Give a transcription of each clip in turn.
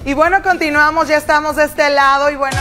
Y bueno, continuamos, ya estamos de este lado y bueno,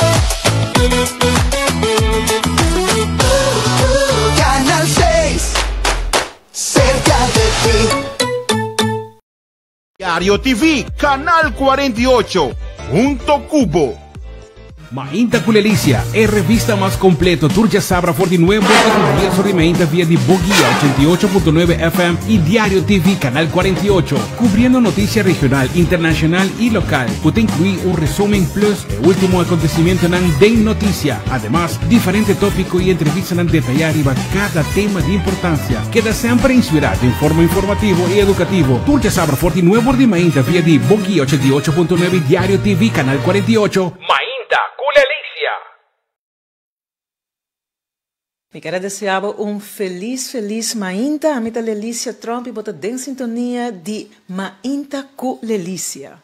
Canal 6, cerca de ti. Diario TV, Canal 48, Punto Cubo. Mainta Culelicia, è revista más completo, Turcia Sabra 49, sobre Mainta vía de Boguía 88.9 FM y Diario TV Canal 48, cubriendo noticias regional, internacional y local. Puede incluir un resumen plus el último acontecimiento en Den Noticia. Además, diferentes tópicos y entrevistas en detallar cada tema de importancia. Queda siempre inspirado en forma informativo y educativo. Turcia Sabra 49 de Mainta vía de Boguía 88.9 Diario TV Canal 48. Mi quero desear feliz Mainta, a mim da Lelícia Trump e botar em sintonia de Mainta com Lelícia.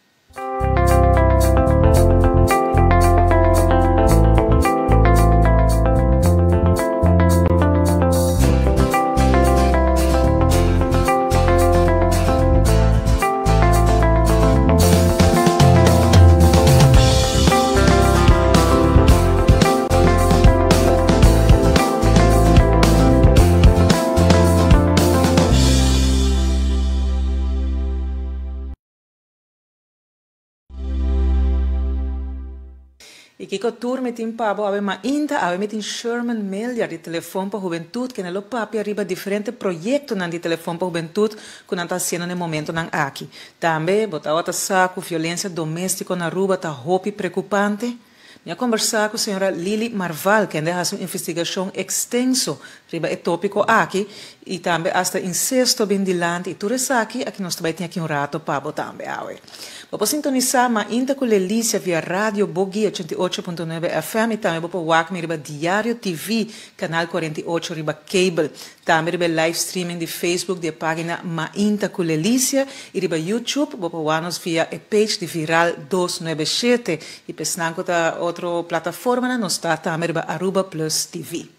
E que tour met in Pabo, ave Mainta, ave met in Sherman Melia, de telefoon para juventud, que nelo papi arriba diferentes proyectos nan de telefoon para juventud, que não está sendo no momento nan aqui. Também, botar outra saco, violência doméstica na rua, tá roupa preocupante. Eu conversar com a senhora Lili Marval, que ainda faz uma investigação extensa sobre o tópico aqui, e também hasta incesto bem dilante, e tudo isso aqui nós também temos aqui rato para também. Vamos sintonizar Mainta com Lelícia via rádio Boguía 88.9 FM, e também vamos wak riba Diário TV, canal 48 riba cable, também riba live streaming de Facebook, de página Mainta com Lelícia, e riba YouTube, vamos wanos via a page de Viral 297, e pesnang ko ta outra plataforma, nós está também riba Aruba Plus TV.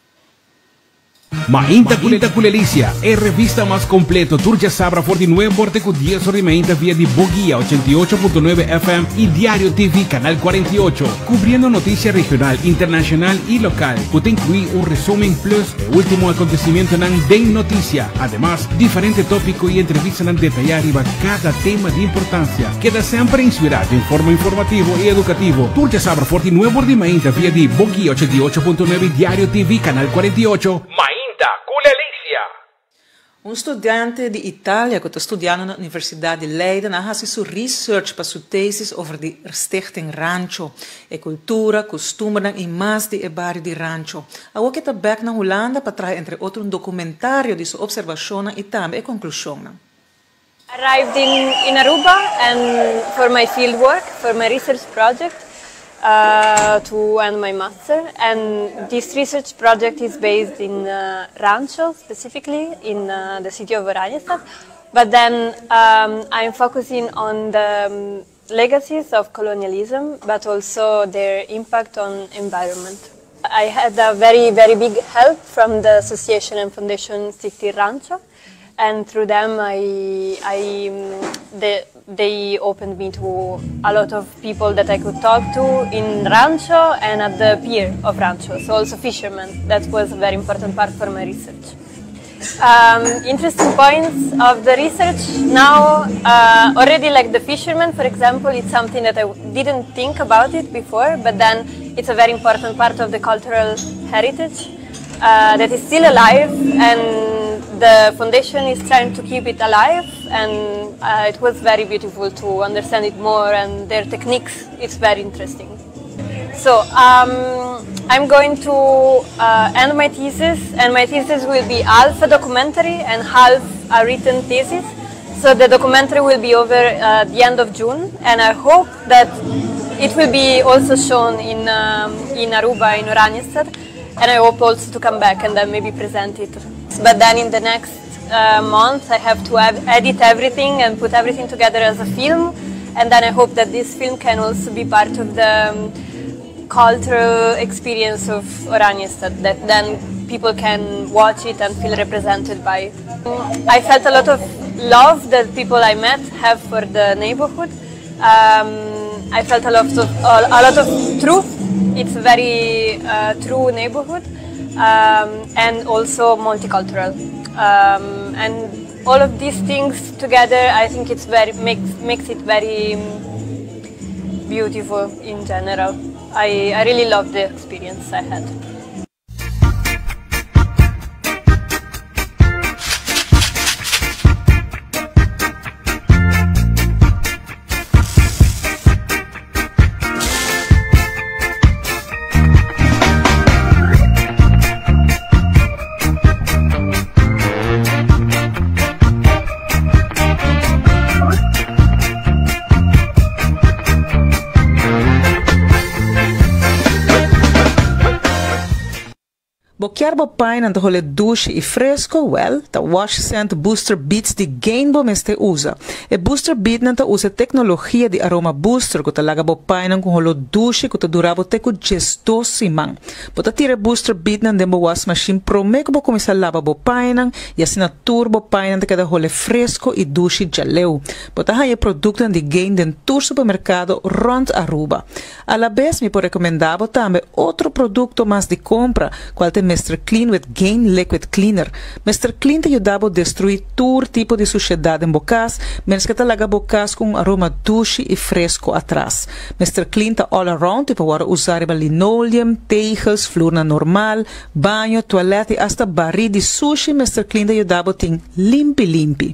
Mainta Culelicia, è revista más completo, Turcia Sabra 49 porte con 10 sobre Mainta vía de Boguía 88.9 FM y Diario TV Canal 48, cubriendo noticias regional, internacional y local. Puede incluir un resumen plus el último acontecimiento en Den Noticia. Además, diferentes tópicos y entrevistas en detallar cada tema de importancia. Queda siempre inspirado en forma informativo y educativo. Turcia Sabra 49 de Mainta vía de Boguía 88.9 Diario TV Canal 48. Um estudante de Itália que está estudando na Universidade de Leiden ha sua research para sua tese over de stichting Rancho, e cultura, costume e mais de barrio de Rancho. Agora que está back na Holanda para trazer entre outros documentário de sua observação e também a conclusão. Arrived in Aruba and for my fieldwork, for my research project. To end my master, and this research project is based in Rancho, specifically in the city of Oranjestad, but then I'm focusing on the legacies of colonialism, but also their impact on environment. I had a very big help from the association and foundation Stichting Rancho, and through them they opened me to a lot of people that I could talk to in Rancho and at the pier of Rancho, so also fishermen. That was a very important part for my research. Interesting points of the research now, already like the fishermen, for example, it's something that I didn't think about it before, but then it's a very important part of the cultural heritage that is still alive, and the foundation is trying to keep it alive, and it was very beautiful to understand it more, and their techniques, it's very interesting. So I'm going to end my thesis, and my thesis will be half a documentary and half a written thesis. So the documentary will be over the end of June, and I hope that it will be also shown in Aruba, in Oranjestad, and I hope also to come back and then maybe present it. But then in the next month I have to edit everything and put everything together as a film, and then I hope that this film can also be part of the cultural experience of Oranjestad, that then people can watch it and feel represented by it. I felt a lot of love that people I met have for the neighborhood. I felt a lot of truth. It's a very true neighborhood, and also multicultural. And all of these things together, I think it's makes it very beautiful in general. I really love the experience I had. Boquear bopain ang hole douche e fresco, well, ta wash scent booster beats di Gainbo meste usa. E booster beat nanta usa tecnologia di aroma booster ko talaga bopain ang holo douche ko ta durabo te ko gestosi mang. Bota tira booster beat nan dembo wash machine prome ko bo começar lava bopain ang e assinatura bopain ang cada hole fresco e douche jaleu. Bota haye produto di Gain den tour supermercado rond Aruba. A la vez mi po recomendavo tambe outro produto mas di compra, qual te Mr. Clean with Gain Liquid Cleaner. Mr. Clean te ajudava a destruir todo tipo de sujidade em bocas, menos que talaga bocas com aroma douce e fresco atrás. Mr. Clean tá all around, tipo para usar linoleum, tejas, flor normal, banho, toalete e hasta barri de sushi. Mr. Clean te ajudava a ter limpi.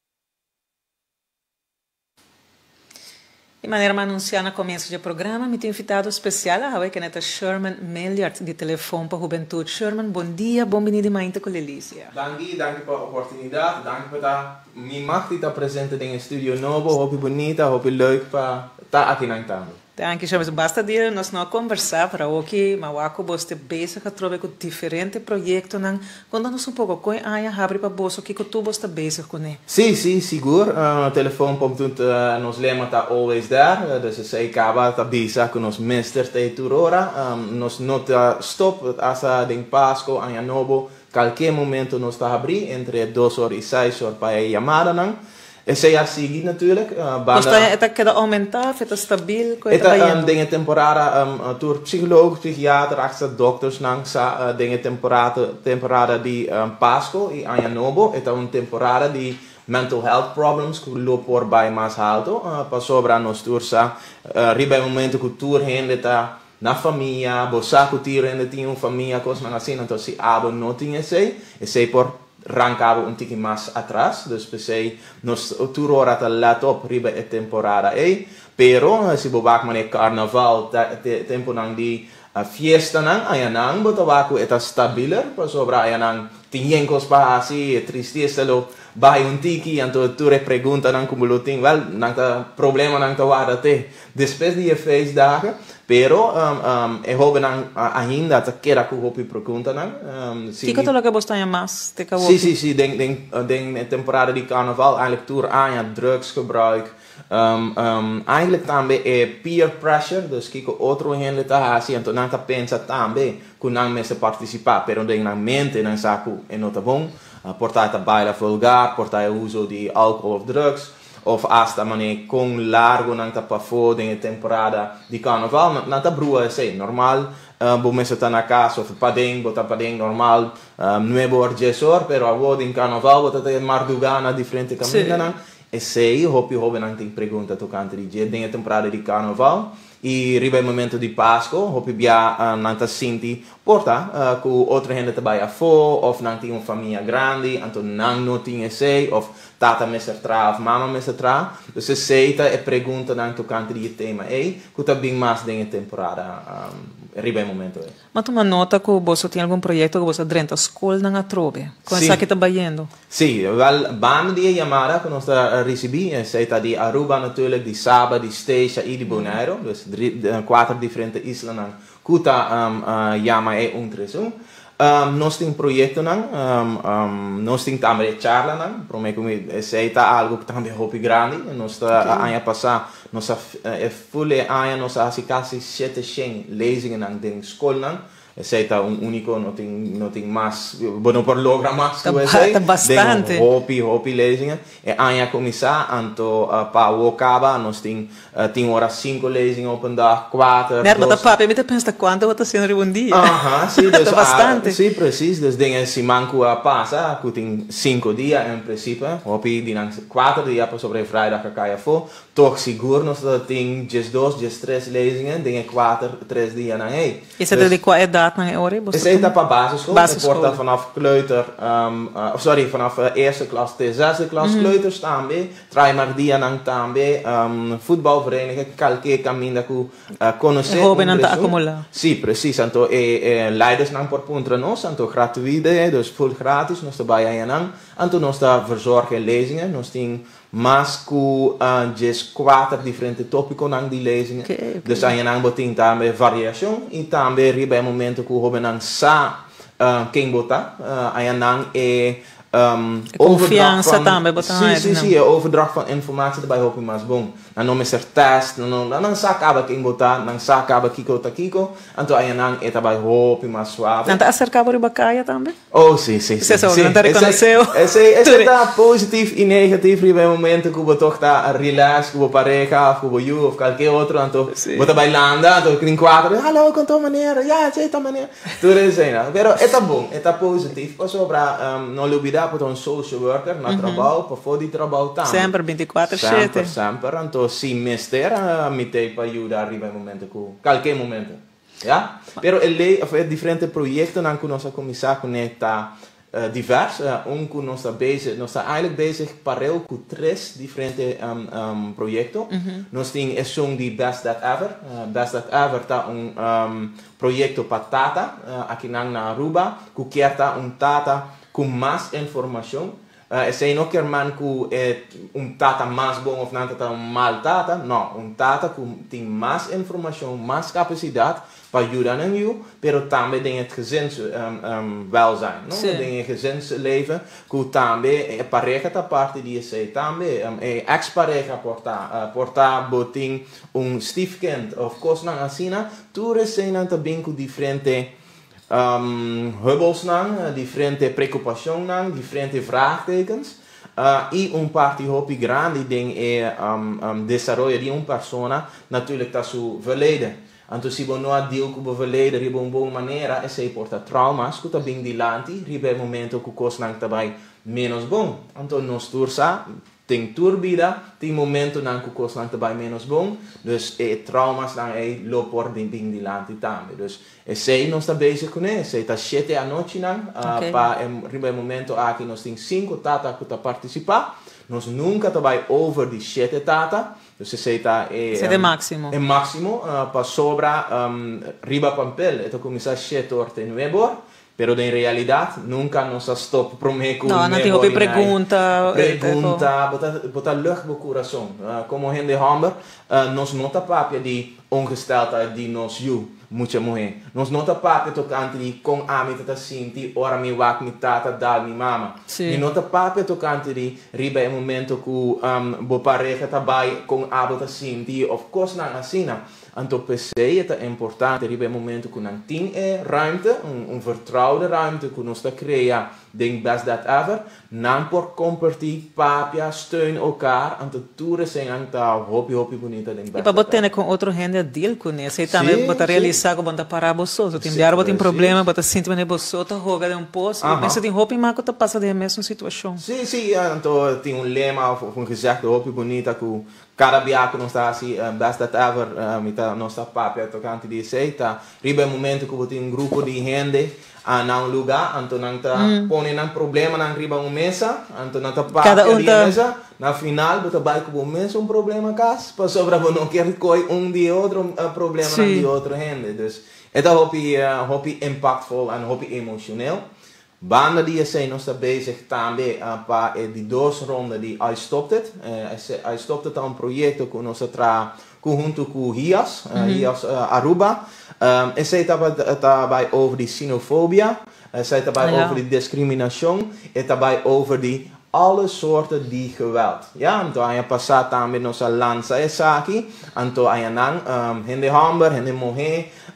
De maneira a anunciar no começo do programa, me tenho invitado especial a que é Sherman Meliart, de Telefone para a Juventude. Sherman, bom dia, bem-vindo a Mainta com Delícia. Danke pela oportunidade, danke por me estar presente no estúdio novo, hope bonita, hope leuk para estar aqui na Intando. Danke, Sherman. Basta dia nós não conversar para o que Mauaco você bezig a trocar com diferentes projetos, não? Quando nós pouco com a abre para bolso que tu você bezig com ele. Sim, seguro. O telefone nos lema tá always there, dus se acaba tá bezig com nos mister te turora, nos nota stop asa den Pasco a novo, qualquer momento nos tá abrir entre 2 horas e 6 horas para a chamada, não? E se a seguir natuurlijk. Está cada aumentar, está stabil. Está dingen temporada door psycholoog, psychiater, achter dokters nangsa dingen temporada di Pasco e Anja Nobo. Está temporada di mental health problems que loop bij mais alto. Pas sobra nos tursa riba momento que tour heen está na família, bosa que tira heen tinha família cos nang assim então se abo não tinha sei e sei por rancava um tique mais atrás, dus pensei nos turora ta let op riba e temporada pero se bobak mane carnaval tempo nang di fiesta nang ayanang botawaku eta stabiler pa sobra ayanang tinyenkos pa asi tristeza lo bai un tiki anto tu pergunta nang kumuluting well nang ta problema nang ta wada te después de feestdagen pero e hobe nang ainda ta kera ku hopi pergunta nang Kiko talaga bosta ya mas te kawo si den temporada di carnaval eigenlijk tour aan drugsgebruik eigenlijk também peer pressure dus kiko outro gente tá assim então não tá pensa também que não messe participar pero den na mente não saco e não tá bom portar baila vulgar portar uso de álcool of drugs of hasta mané com largo não tá para fora em temporada de carnaval não tá brua sei normal bom messe tá na casa of padeng bota padeng normal 9 horas 10 horas pero agora em carnaval bota ter mardugana diferente caminho não e sei hopi não tem pergunta tocante de dia tem a temporada de carnaval e riba o momento de Páscoa hopi bia não tá senti porta com outra gente trabalha fora ou não tem uma família grande então não tinha sei ou tata messer tra of mama messer tra dus se sei tá e pergunta não tocante de tema que tá bem mais tem a temporada riba o momento Mas tu nota que você tem algum projeto que você drenta escola na trobe com essa que tá trabalhando Sim, wel baan die chamada que nós recebi sei tá de Aruba natuurlijk de Saba de Stasia e de Bonaire dus 4 diferentes islas nang kuta yama tresum nós tem projeto nós tem também charla nang prome como sei tá algo que também hopi grande nós tá anya passar nós fulle anya nós assim quase 7 lezingen nang den school nang Essa único, não tem mais, bueno, por logra mais Tá bastante. Hopi lezingen. E anja começar, anto para o acaba, nós tem horas 5 lezingen op een dag, 4. Né, bota papo, me pensa quanto eu tô sendo um dia. Aham, sim, dus, bastante. sim, preciso, dus dingen si manco a passa, que tem 5 dias em princípio, hopi die 4 dias para sobre vrijdag que caia for, toch seguro nós tem 2, 3 lezingen, dingen 3 dias na ei. E você de qual idade na hora? Is het op basisschool? Het wordt vanaf kleuter, vanaf eerste klas tot zesde klas, kleuters staan bij, trijmar dia nang staan bij, voetbalvereniging, qualquer caminho que conhecer. Hobby não tá acumular. Sim, precies. Então, leiders nang por puntra nos, então gratuite, dus full gratis, nós trabalhamos nang, então nós verzorgen lezingen, nós tem mais que 4 diferentes tópicos nang die lezingen. Okay. Dus aan je nang boting também variação e também riba é momento que o hoben nang sa quem botar, aan je nang confiança também botar. Sim, overdracht van informatie daarbij hoop je maar bom. Dan noem je er test, dan sa acaba quem botar, dan sa acaba kiko, então aan je nang daarbij hoop je maar suave. Dan tá acercava riba caia também? Oh, sim. Você só não tá reconheceu? Esse tá positivo e negativo riba é momento que o toch tá relax, que o pareja, que o you of qualquer outro, então bota bailando, então tem 4, hallo, com tua maneira, ja, sei tua maneira. Tudo isso aí, não. Pero é bom, é positivo, para sobra não olvidar para um social worker na trabalho, para fora de trabalho também. Sempre 24/7. Sempre, então se mister, me tem para ajudar riba é momento que qualquer momento. Ja? Pero é diferente projetos que nós começar com esta divers. Que nós está eigenlijk bezig parallel com 3 diferentes projetos. Nós temos de Best That Ever. Best That Ever está projeto para Tata, aqui na Aruba, que quer Tata com mais informação. Se não quer man que tata mais bom ou não tata mal tata, não, tata que tem mais informação, mais capacidade para ajudar em you, pero também tem het gezinswelzijn, não? Tem het gezinsleven, que também é pareja da parte de você também, ex-pareja portar botin stiefkind of coisa assim, tudo isso também com diferente hubbels nang, diferente preocupação nang, diferente vraagtekens. E parte hopi grande ding desarrollo de persona natuurlijk dat su verleden. Então se você não deal com o verleden de uma boa maneira, esse porta traumas que também dilante, ribe momento que coisa nang também menos bom. Então nós tursa tem turbida, tem momento nang que coisa nang também menos bom, dus traumas nang lopor bem dilante também. Dus esse nós está bezig com isso, está 7 à noite nang, para ribe momento aqui nós tem 5 tata que tá participar. Nós nunca trabalhamos over de 7 tata, dus esse está é máximo. É máximo para sobra riba papel, então começar 7 horas em Weber. Pero en realidad nunca nos stop prometo. No, não tem pergunta. Bota lucht op coração. Como gente hamber, nos nota papia de ongesteldheid die nos you mucha morrer. Nos nota papia tocante de com a mi tata sinti, ora mi wak mi tata dal mi mama. Ni nota papia tocante de riba momento que bo pareja tabai com a bota sinti of course na asina. Então, pensei é importante riba momento que não tem ruimte, vertrouwde ruimte que nós criamos, denk best that ever, não por compartilhar, papia, steun elkaar, então tudo sem anta hopi bonita denk best. E para botar com outro gente deal com isso, e também botar realizar que bota parar bolso, tem diário botar problema, botar sentir mané bolso, tá roga de posto, pensa tem hopi mas que tá passando a mesma situação. Sim, então tem lema, gezegde hopi bonita que cada biaco não está assim, best that ever, nossa papia tocante de seita, riba momento que tem grupo de gente na lugar, então não tá põe um problema na riba mesa, então não tá papia de mesa, na final bota vai com mesa problema cas, para sobra não quer coi de outro problema de outro gente, dus é hopi impactful en hopi emotioneel. Banda die zijn nog steeds bezig também para die 2 ronde die hij stopt het. Hij stopt het aan een project com nós junto com Hias Aruba. En zij daarbij over die xenofobia, zij daarbij over die discriminatie, en daarbij over die alle soorten die geweld. Ja, então hij passat também nossa lança essa aqui, então hij nang hende hamber, hende morrer.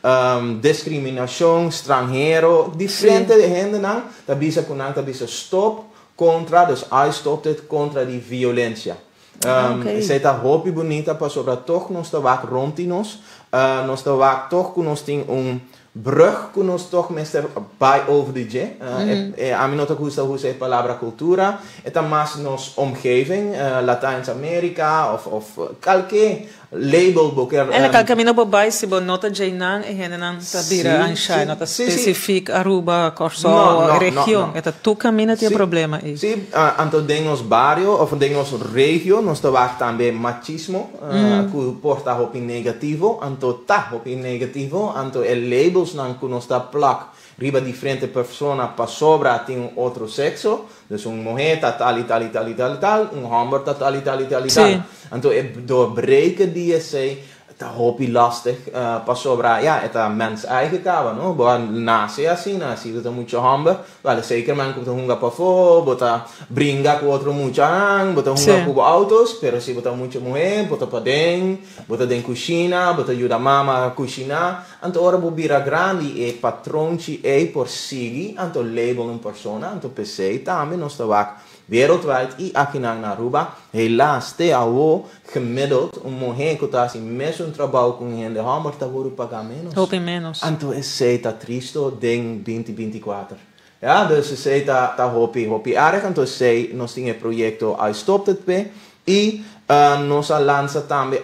discriminação, estrangeiro, diferente de gente não, tá bisa kunang tá bisa stop contra, dus I stopped it contra die violência. Zij tá hobby bonita para sobra toch nós tá vak rond nós, nós tá vak toch que nós tem brug que nós toch meester bij over de je. A mim não tá gusta usar a palavra cultura, é tá mais nos omgeving, Latijns-Amerika of qualquer label boker. En kan camino bobai si bon nota jainan e henan tabira anshai nota specific Aruba, Corso, região. Eta tu camina tem problema aí. Sim, anto dengos barrio of dengos regio, nós tá vak também machismo, que porta hopi negativo, anto tá hopi negativo, anto el labels nan que nós tá plak riba diferente persona pa sobra tem outro sexo, dus mulher tá tal e tal e tal e tal e tal, homem tá tal e tal e tal e tal. Então é doorbreken die sei tá hopi lastig pa sobra, ja, é tá mens eigen kava, no? Boa nasce assim, tá muito homem, vale zeker man komt hunga pa fo, bota bringa com outro muito ang, bota hunga com autos, pero se bota muito mulher, bota pa bota den cozinha, bota ajuda mama a cozinhar, anto ora bobira grande e patronci e por sigi, anto label een persona, anto PC também nós tá vak wereldwijd e aqui na Aruba, helaas te awo gemiddeld mulher que tá assim mesmo trabalho com gente, hammer tá vou pagar menos. Hope menos. Anto esse tá triste den 2024. Ja, dus esse tá hopi erg, anto esse nós tinha projeto I Stopped It P e nós lança também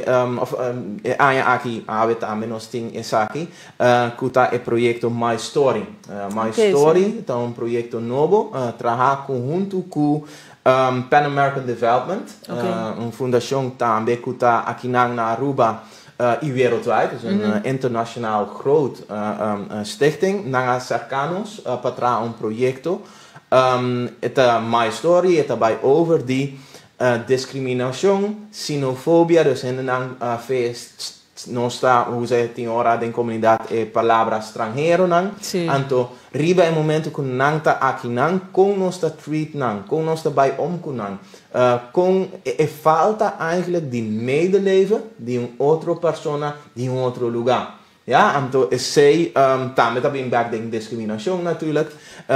aqui também nós tem esse aqui que tá é projeto My Story. My Story tá projeto novo, trabalha conjunto com Pan American Development, fundação também que tá aqui na Aruba e wereldwijd, dus een internationaal groot stichting, na cercanos para projeto. Eta My Story, eta bij over die discriminação, xenofobia, dus in de não está usando tem hora da comunidade é palavra estrangeiro não, então riba é momento que não está aqui não, com nós está treat não, com nós está bij com não, com falta eigenlijk de medeleven de outra pessoa de outro lugar. Ja, então sei também também back de discriminação natuurlijk.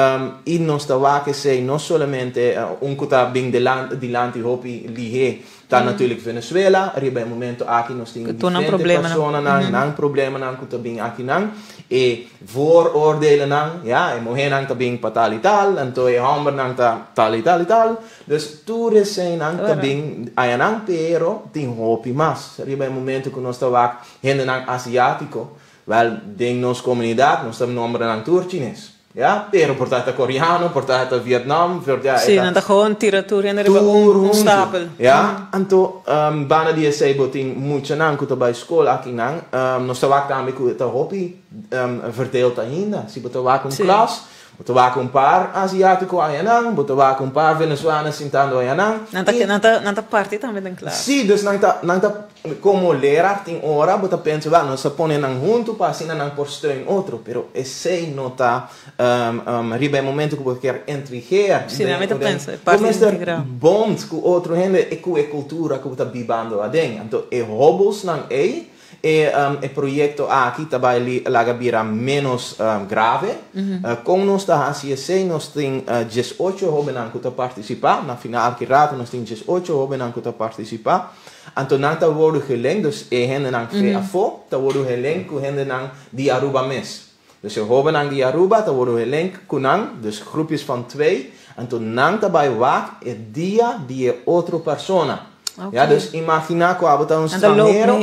E nós está que sei não somente que está bem delante hopi lihe tá natuurlijk Venezuela, riba é momento aqui nós temos diferentes pessoas não problema não que tá bem aqui não e vooroordelen não, ja, e morrer não tá bem para tal e tal, então é homem não tá tal e tal e tal, dus tudo sei não tá bem aí não pero tem hopi mais, riba é momento que nós tá gente não asiático, wel ding nos comunidade nós estamos nombrando turchinês. Ja, pero portata coreano, portata Vietnam, sim, não tá gewoon tiratura en stapel. Ja, então bana die sei botin muito não que tá bij school aqui não, nós tá também que tá hopi verdeeld ainda, se botar lá com classe, botar lá com par asiático aí não, botar lá com par venezuelanos sentando aí não. Não tá parte também da classe. Sim, dus não tá como leraar tem hora, botar pensa, va, nós põe não junto para assim não por steun outro, pero esse não tá riba momento que você quer entregar. Sim, não tá pensa, parte integral. Bond com outro gente e com a cultura que você bibando a dentro, então é hobos não é e projeto aqui também lagabira menos grave. Com nós da HCC nós tem 18 jovens que participar na final que rato nós tem 18 jovens que participar. Então não tá worden gelenkt, dus hen nang afo, tá worden gelenkt com hen nang die Aruba mes. Dus je jovens nang die Aruba, tá worden gelenkt com nang, dus groepjes van 2. Então nang daarbij wacht é dia die outra persona. Okay. Ja, dus imagina que we een strangero,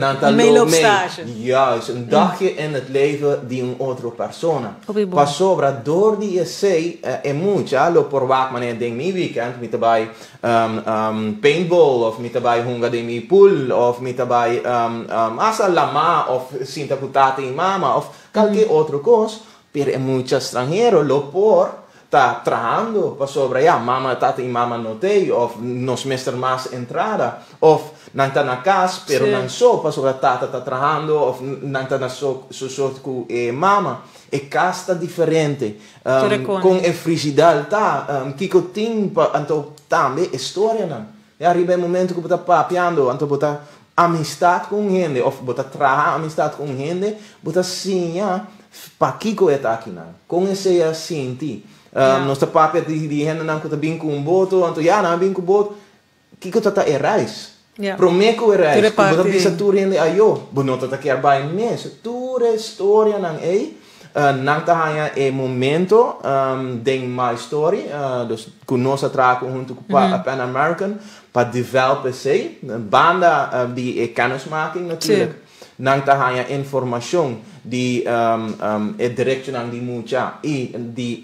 juist, een dagje in het leven die een andere persoon. Pas sobra door die essay é mucha, lo por wak mané ding mi weekend, mit bij paintball of mit bij hunga de mi pool of mit bij asa lama of sinta putata in mama of qualquer outra cosa, per é mucha strangero lo por tá trabajando para sobre ja mama tata e mama no te of nos mister mas entrada of não tá na casa pero não só para sobre tata tá trabajando of não tá na so com mama e casa diferente com a frigidaire tá kiko ting então também história não e arriba o momento que você tá papiando então você amistad com gente, of bota trabalhar amistad com gente, bota sinha para Kiko eta aqui não. Com esse assim, nossa papel de gente não que tá bem com boto, então não bem com boto, Kiko tá reis. Prometo reis, bota bisa tu gente ayo, bonota tá quer bem mesmo, tu história não nang hanya momento de uma história dus conosco trago junto com Pan American para developer sei banda de kennismaking natuurlijk nang hanya informação de direção de mucha e de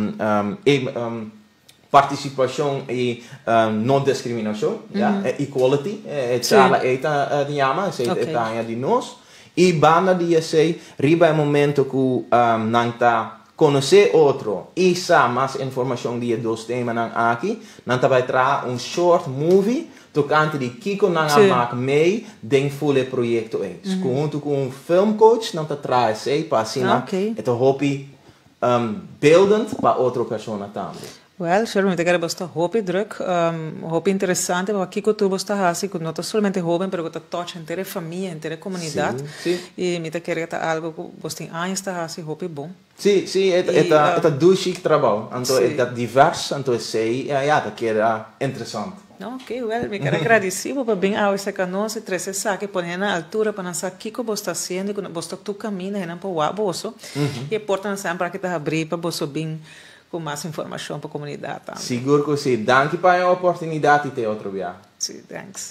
participação e não discriminação equality ela é de ama sei é de nós. E banda dia sei, riba é momento que nanta conhecer outro e saber mais informação de dos temas aqui, nanta vai trazer short movie tocante de Kiko nanga mak mee den fulle projeto junto com film coach nanta traz sei para assinar het hobby beeldend para outra pessoa também. Well, sure, me quero bastante hobby druk, hobby interessante, porque Kiko tu bastante assim, que não é somente jovem, mas que toca inteira família, inteira comunidade, e me quero que algo que bastante anos está assim, hobby bom. Sim, é do chique trabalho, então é diverso, então sei, tá que era interessante. Ok, well, me quero agradecer por bem ao esse canal, se treze saque, põe na altura para nossa Kiko você está sendo, que você tu caminha, não para o abuso, e é importante sempre para que tá abrir para você bem com mais informação para a comunidade também. Seguro que sim. Danke para a oportunidade de ter outro viagem. Sim, thanks.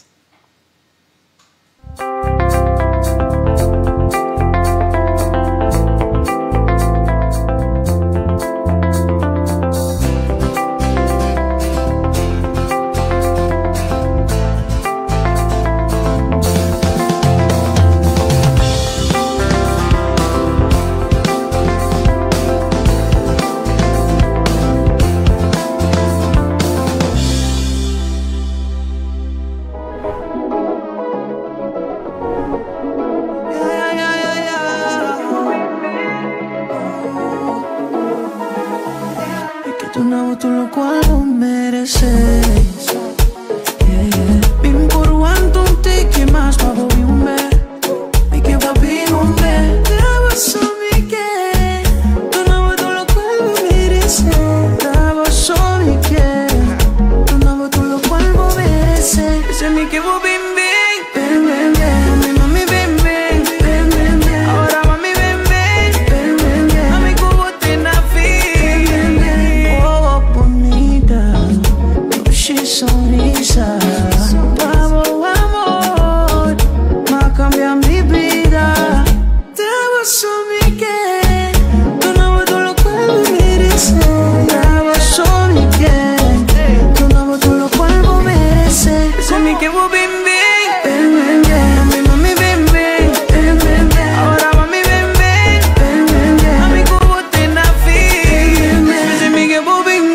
Tú lo cual lo mereces. Bim por quanto te que mais para ouvir me que va bien Dava só me quer. Tú no tú lo cual lo mereces. Dava só me quer. Tú no tú lo cual lo mereces. Ese me que vou bem mi mami bem. Ahora mami bem. Mami como te na sonrisa, vamos amor, va cambiar mi vida. Dava só me quer, tú no tú lo cual me mereces. Dava só me quer, tú no tú lo cual me mereces. Se me que vou bem mi mami bem. Ahora mami bem. Mami como te na se me que vou bem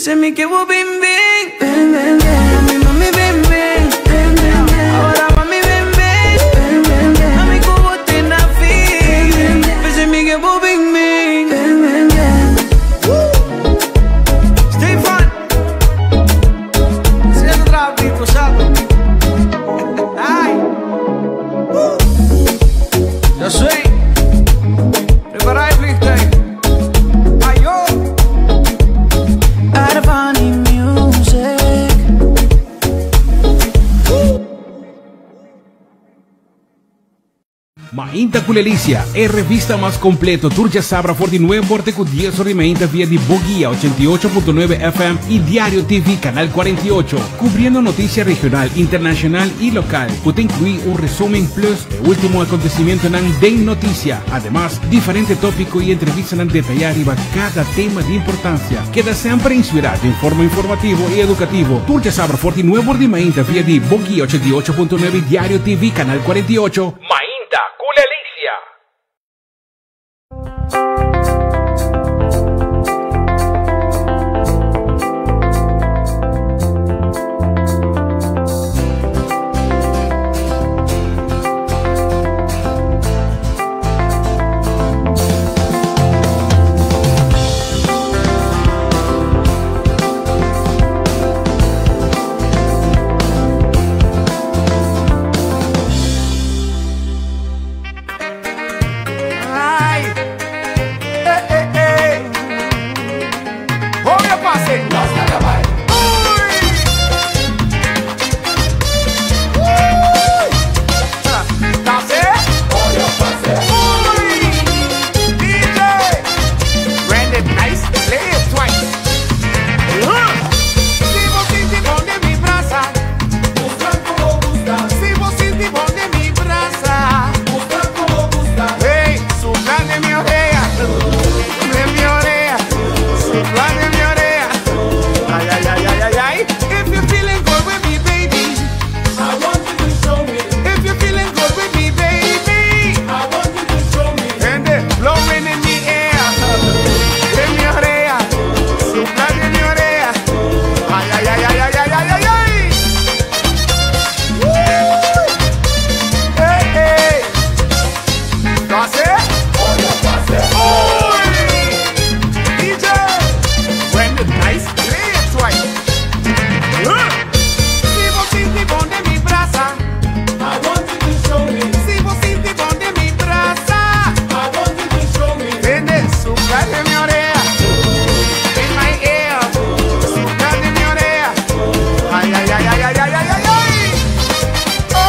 Pensé en mí que vos ven, ven, ven, ven, ven. Mi mami ven, ven, ven, ven, ven. Ahora mami ven, ven, ven, ven, ven. Mami como te nací. Pensé en mí que vos ven, ven, ven, ven, ven. Stay fun. Siendo tráfico, ¿sabes? Ay. Yo soy. Prepara el freestyle. Ay, yo. Arvani Music. Mainta Kulelicia è rivista más completo Turcia Sabra 49 morte con 10 sorrimenta via di Boguía 88.9 FM y Diario TV Canal 48, cubriendo noticias regional, internacional y local. Puede incluir un resumen plus el último acontecimiento en Den Noticia. Además, diferentes tópicos y entrevistas en detallar cada tema de importancia. Queda siempre inspirado en forma informativo y educativo. Turcia Sabra 49 morte Mainta via di Boguía 88.9 Diario TV Canal 48. Mainta Kulelicia.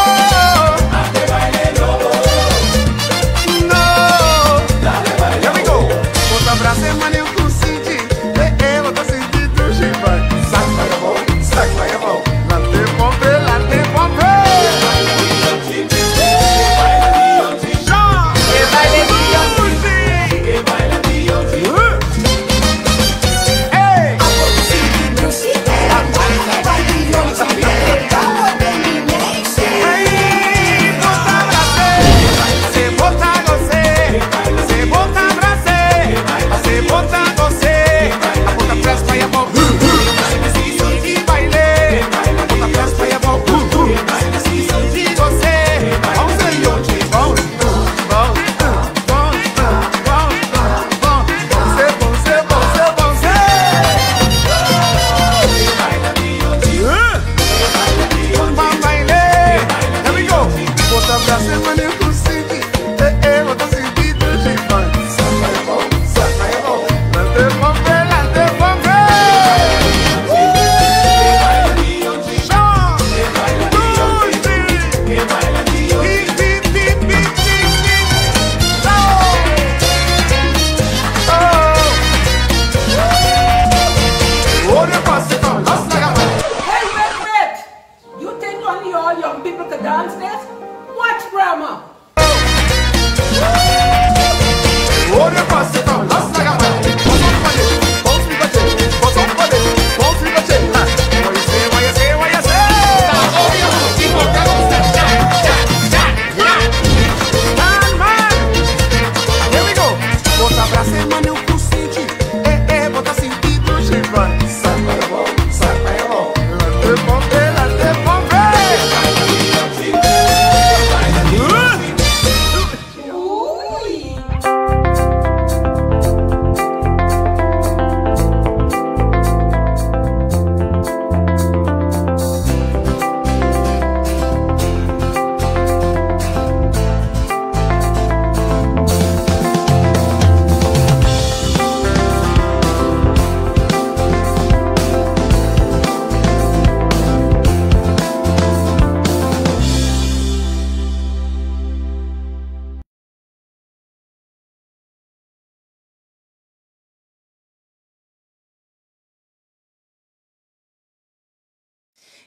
Here we go.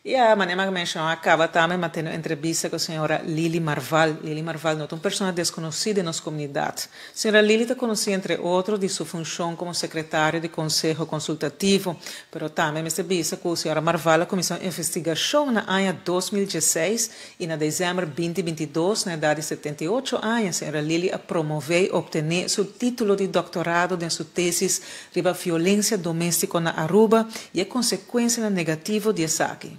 E a maneira que mencionou acaba também mantendo entrevista com a senhora Lili Marval. Lili Marval não é uma pessoa desconhecida em nossa comunidade. A senhora Lili está conhecida, entre outros, de sua função como secretária de Conselho Consultativo, mas também esta vista com a senhora Marval começou a investigação na ano 2016 e na dezembro de 2022, na idade de 78 anos, a senhora Lili promoveu e obteve seu título de doutorado em sua tese sobre a violência doméstica na Aruba e a consequência negativa de aqui.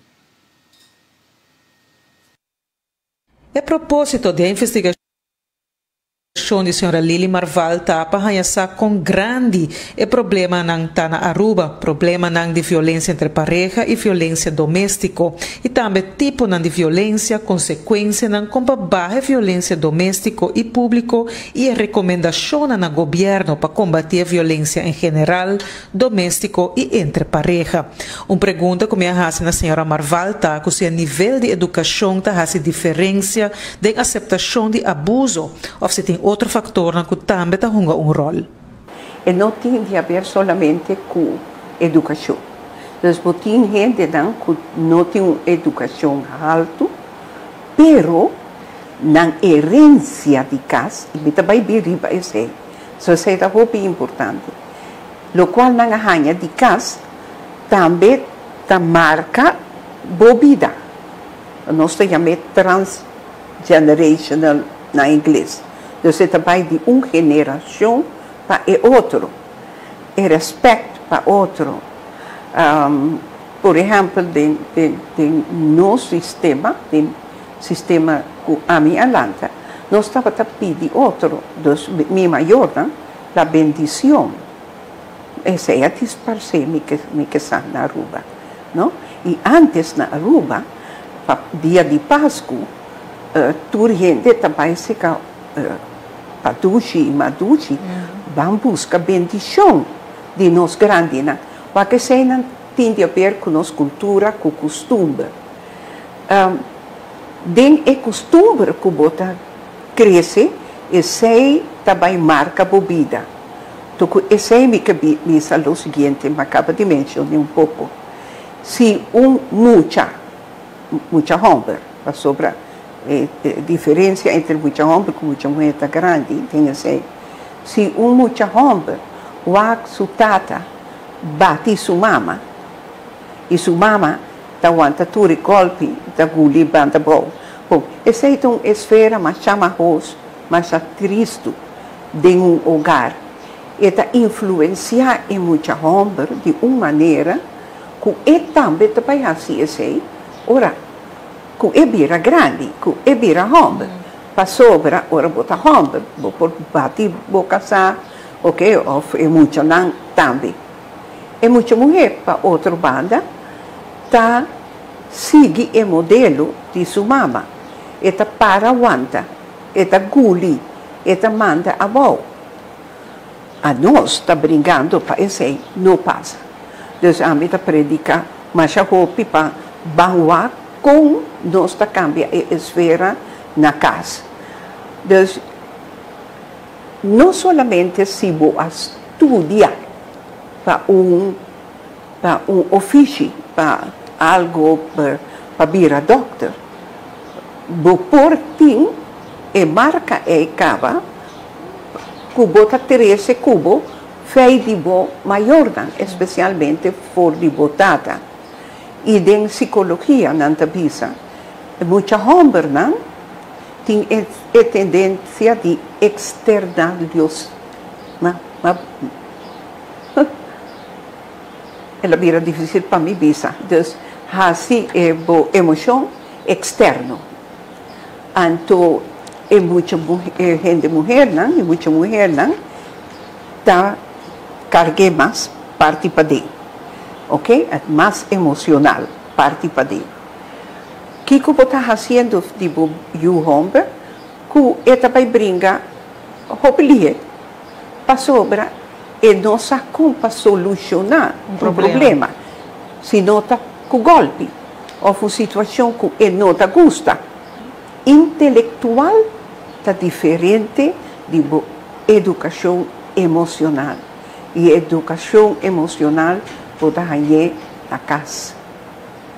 A propósito da investigação de senhora Lili Marval tapa hanhasa com grande problema na Aruba, problema de violência entre pareja e violência doméstica e também tipo de violência, consequência com baixa violência doméstica e público e a recomendação no governo para combater a violência em geral, doméstico e entre pareja. Uma pergunta que me hace na senhora Marval tá que se a nível de educação tá hace diferença de aceitação de abuso ou se tem outro fator que também está jogando rol. E não tem de haver somente com educação. Então, tem gente que não tem educação alta, pero na herência de casa, e também riba esse, isso é muito importante. Lo qual na arranha de casa também marca bobida. Nós chamamos transgenerational na inglês. Você também de uma geração para outra, e respeito para outro. Por exemplo, de nosso sistema que a minha Alanta, nós estávamos a pedir outro, minha maior, a bendição. Essa é a disparcer que está na Aruba. Não? E antes na Aruba, dia de Páscoa, toda gente também se Paduchi e Maduchi vão buscar bendição de nós grandes, porque se não tem a ver com nossa cultura, com costume. Den é costume que bota cresce e sei também marca a bebida. Então, esse é me falou o seguinte, me acaba de mencionar um pouco. Se muita homem para sobrar diferença entre muita homem e muita mulher está grande, tem assim. Se muita homem, o sua tata bate sua mama, e sua mama está aguenta tudo golpe, está guli banda bom. Bom, essa é uma esfera mais chamarosa, mais triste de hogar. E está influenciar em muita homem de uma maneira que é também vai assim, ora, que é bira grande, que é bira homem. Para sobra, ora bota homem, vou bater, vou casar, ok? Ou é muito não também. É muita mulher para outra banda, tá sigue o modelo de sua mama. E tá para aguenta, e tá guli, e tá manda a boa. A nós está brincando para esse não passa. Deus a mim está predicar, mas a roupa para banhar com nós está cambia a esfera na casa. Deus não somente se vou estudar para um ofício, para algo para virar doctor, vou por ti e marca e cava cubo tá terese cubo fei de bo maior, especialmente for de botada. E em psicologia, não bisa, muita homem tem a tendência de externalios. Ela vira difícil para mim, bisa. Então, assim é boa emoção externo. Então, é muita gente mulher, não? E muita mulher, não? Tá carregue mais parte para dentro. Ok? É mais emocional, parte para dentro. O que você está fazendo, tipo, o homem, que ele também brinca, hobby, para sobra, e não sabe como para solucionar o problema. Se não está com golpe, ou uma situação que ele não está gosta. Intelectual está diferente de educação emocional. E educação emocional pode ganhar na casa.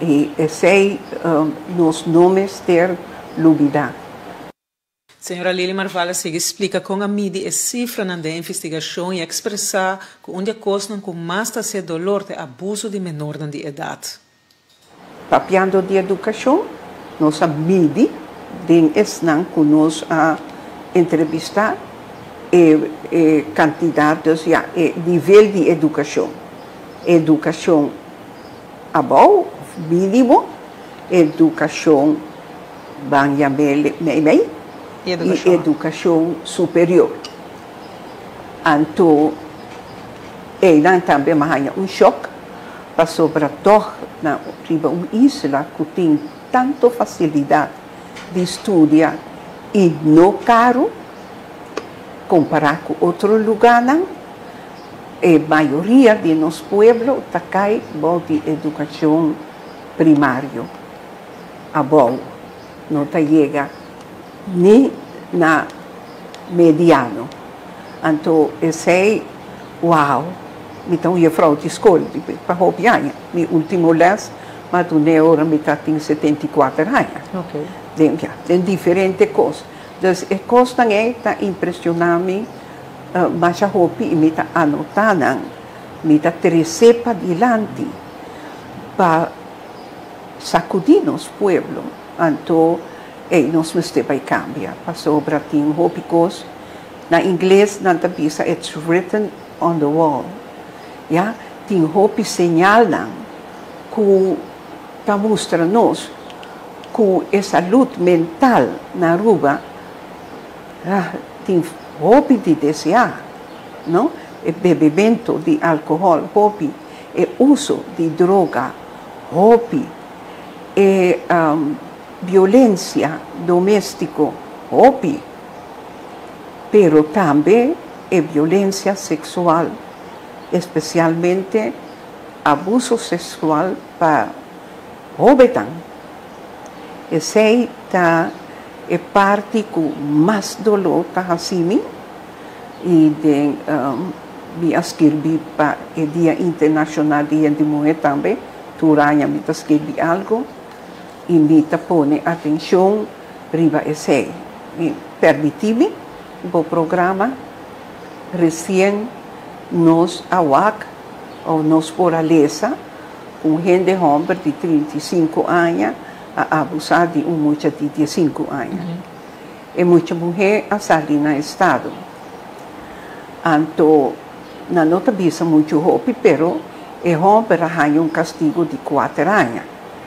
E esse nos nomes ter lubida. Senhora Lili Marvala se explica com a mídia e cifra na investigação e expressar que onde costam com mais está ser dolor de abuso de menor de idade. Papiando de educação, nossa mídia tem esnan que nos a entrevistar e candidatos a nível de educação. Educação above, mínimo, educação banha meio e educação superior. Então, também há choque para sobretudo na uma isla que tem tanta facilidade de estudar e não caro, comparar com outro lugar, não. A maioria de nos pueblos está cai de educação primária. A bom, não chega nem na mediano. Então, eu sei, uau, então eu fui de escola, para roubar, meu último mês, mas tu nem hora me tem 74 anos. Ok. Tem diferentes coisas. Então, as coisas também estão impressionando-me, mas a roupa me está anotando, me está trazendo para diante, para sacudir nos pueblos. Então, nós temos que cambiar. Para sobre tem roupas, na inglês, na tabisa, it's written on the wall. Yeah? Tem roupas señalam que está mostrando-nos que a saúde mental na rua tem roupa de desejar, não? O bebimento de álcool, roupa, o uso de droga, roupa, violência doméstica, roupa, pero também violência sexual, especialmente abuso sexual para roupa. Esse é parte que mais dolor está assim e de me escrevi para o Dia Internacional de Mulher também, Turanha me escrevi algo e me põe atenção riba esse. Permiti-me o programa recém nos AWAC ou nos fortaleza com gente homem de 35 anos a abusar de uma mulher de 15 anos. E muita mulher a sair no estado. Então, na nota bisa muito roupa, pero o homem arranha castigo de 4 anos.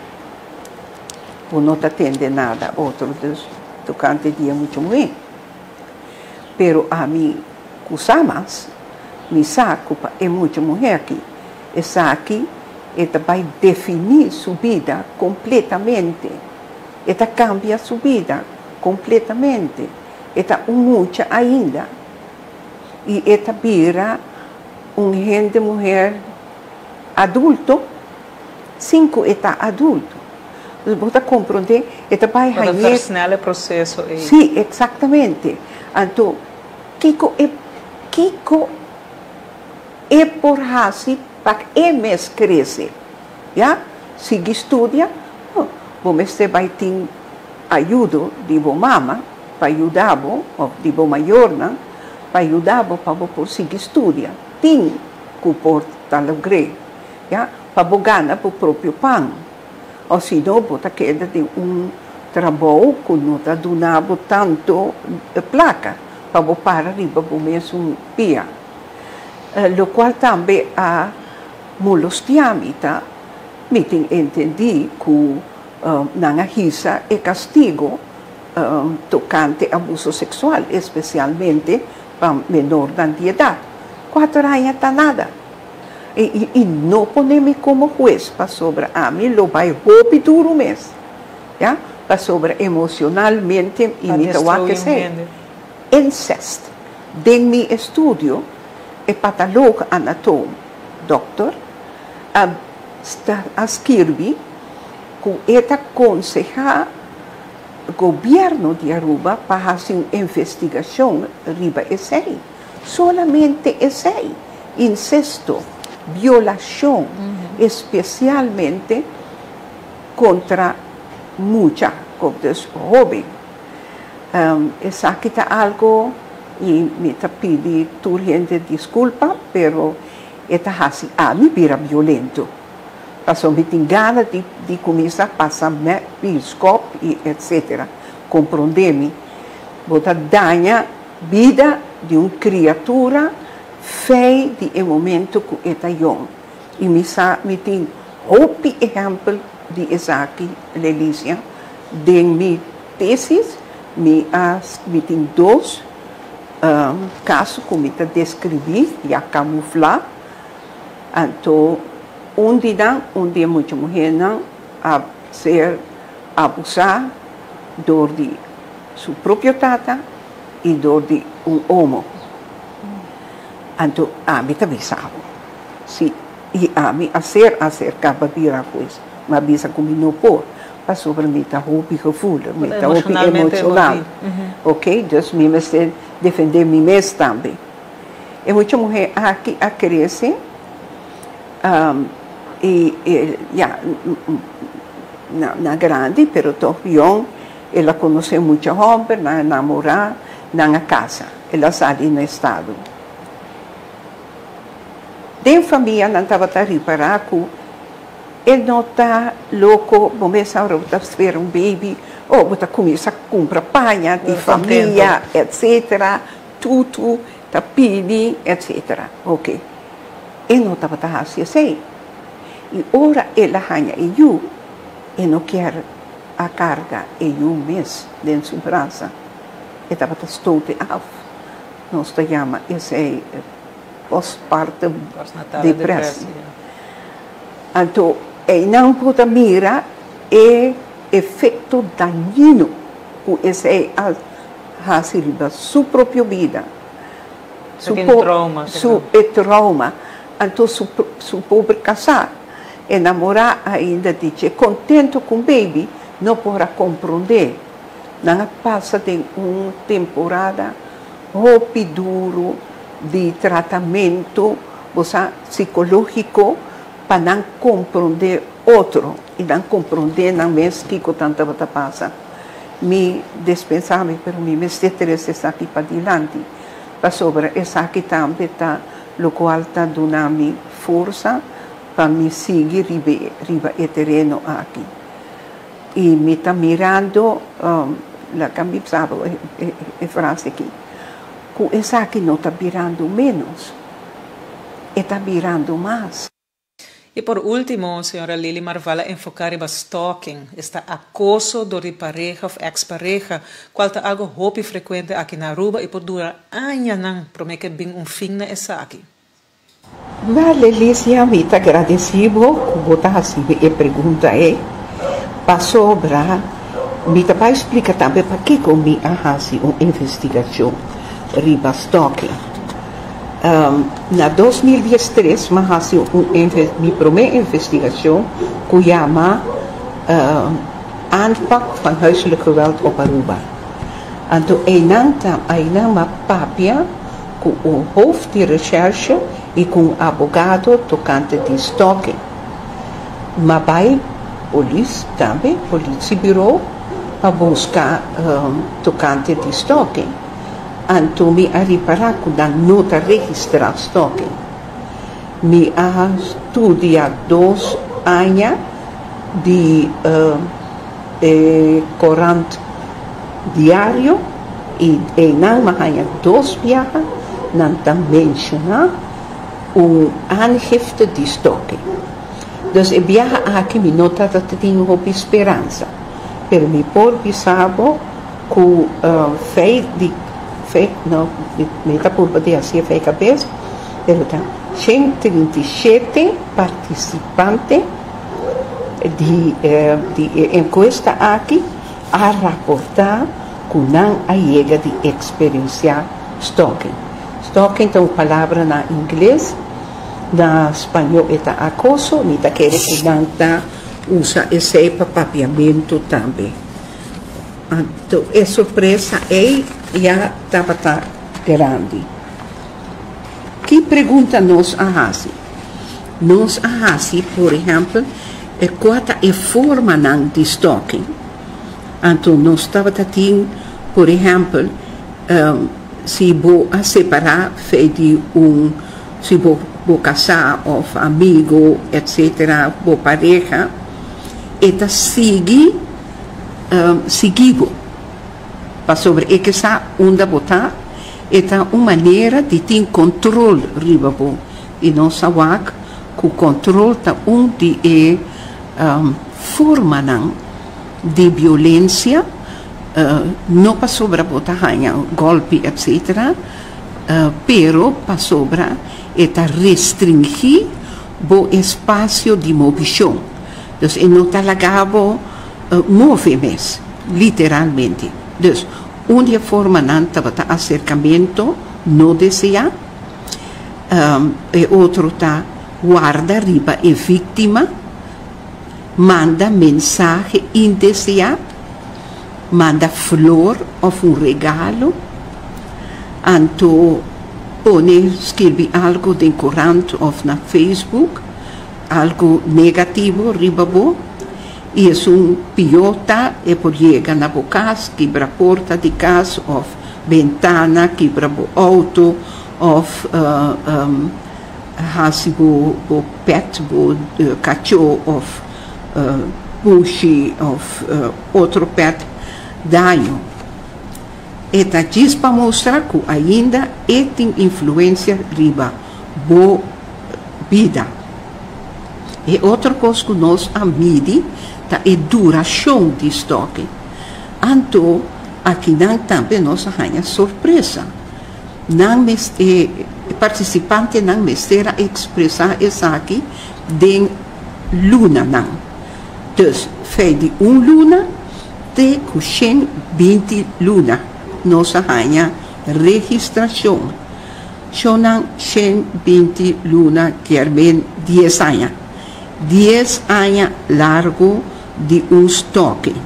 Não atende nada, outro dos tocante dia muito ruim. Pero a mim, cusamas, me saco é muita mulher aqui. Essa aqui vai definir sua vida completamente. Ela cambia sua vida completamente. Ela muita ainda. E ela vira gente mulher adulto, 5 está adulto. Você compreende? Ela vai ganhar o processo. Sim, exatamente. Então, Kiko é por assim para que mês crescer. Já? Se estuda, você vai ter ajuda de mama para ajudar, ou de maior, para ajudar para você estudar. Tem que portar o grego, para ganhar o próprio pão. Ou se não, você queda de trabalho que não está dando tanto placa, para para arriba para o mesmo pia. O qual também a molestiamita, me tem entendido que na risa é castigo tocante abuso sexual, especialmente para menor de idade. 4 anos está nada. E não podemos como juez para sobre a mim, lo vai roubar duro mês. Para sobre emocionalmente e me tem que ser. Incesto. Em meu estudo, o patólogo anatômico, doutor, escreve que ele aconselha o governo de Aruba para fazer uma investigação riba esse. Solamente esse. Incesto, violação, especialmente contra mucha, como es joven. Esa quita algo y me te pide tu gente disculpa, pero esta hace a mí era violento. Pasó me tem ganas de começar a passar biscop e etc. Compreende-me? Bota danha vida de uma criatura feia de um momento que está young. E me tem outro exemplo de Isaac Lelícia. De minha tesis, me tem dois casos que me descrevi e a camuflar. Então, dia muita mulher a ser abusada de sua própria tata e de homem. Então, a mim também sabe. Sim, e a mim a ser acaba de virar coisa. Mas bisa como não pôr. Para sobre mim está roupa gevoel, me está roupa emocional. Ok? Dus me mesmo defender me mesmo também. E muita mulher aqui a crescer. Na grande, pero todavía ela conhece muita homem, na namorar, na casa, ela sai no estado. De família, não estava a reparar que ele não está louco, começa a ter baby, ou começa a comprar panha de família, etc. Tudo, está pedindo, etc. Ok. Ele não estava assim. E ora ela ganha e não quer a carga e mesmo dentro do braço. Ele estava stoten af. Nós chamamos esse postpartum depressão. Então, ele não pode mirar o efeito daninho que esse ha sido sua própria vida. Trauma. Então, su pobre casar, namorar ainda dice, contento com o baby, não podrá compreender. Não passa de uma temporada duro de tratamento psicológico para não compreender outro e não compreender não mesmo que tanta passa. Me dispensável para mim, me interessa essa aqui para adiante. Para sobre essa aqui também está lo qual está dando força para me seguir riba o terreno aqui. E me está mirando, la cambi sabe a frase aqui, que essa aqui não está mirando menos, está mirando mais. E por último, senhora Lili Marvala, enfocar em stalking, este acoso de pareja ou ex-pareja, qual é algo muito frequente aqui na Aruba e por durar anos para que venha fim na essa aqui. Vale, Lícia, me está agradecido por botar assim a pergunta para sobrar, me está explicar também para que me fazer uma investigação riba stalking. Na 2013, eu fiz minha primeira investigação que chama Aanpak van huiselijk geweld op Aruba. Então, uma papia com o hoofd de recherche e com o advogado tocante de stalking. Mas vai polícia também, polícia bureau, para buscar tocante de stalking. Então, me a reparar que não está registrado stalking. Me a estudado 2 anos de corante diário e não me 2 viagens, não menciona aangifte de stalking. Dus eu viaja aqui, me nota que tenho uma esperança. Pero me por bisabo que não, me está por poder assim a cabeça, pero tá 137 participantes de encuesta aqui a rapportar que não chega de experienciar stalking. Stalking é uma palavra na inglês, na espanhol é acoso, me está querendo que não usa esse papiamento também. Então, a surpresa já estava grande. Que pergunta nos a fazer? Nos a fazer, por exemplo, E quarta é forma não de stalking. Então, nós estava tendo, por exemplo, se vou a separar, se vou casar, ou amigo, etc., vou pareja, eta seguir para sobre e que está onde botar, eta uma maneira de ter controle riba bo. E não sabemos que o controle está onde é forma não de violência, não para sobre botar golpe, etc., pero para sobre eta restringir o espaço de movição. Então, não está lagado movimentos, literalmente. Então, uma forma não está acercamento, não deseja, e outro está guarda riba e vítima, manda mensagem indesejado, manda flor ou regalo, então escreve algo de corrente ou na Facebook, algo negativo, ribabo, e é piota, e por chegar na casa, quebra a porta de casa, ou ventana, quebra o auto, ou hasibo o pet, o cachorro, ou puxi, ou outro pet, danho. E diz para mostrar que ainda tem influência riba boa vida. E outra coisa que nós amamos é a duração de estoque. Então, aqui não também nós temos surpresa. O participante não mistura expressar isso aqui de luna. Não. Então, fez de luna até 20 luna. Nós temos registração. Só não 20 luna, que é 10 anos. 10 anos largo de estoque.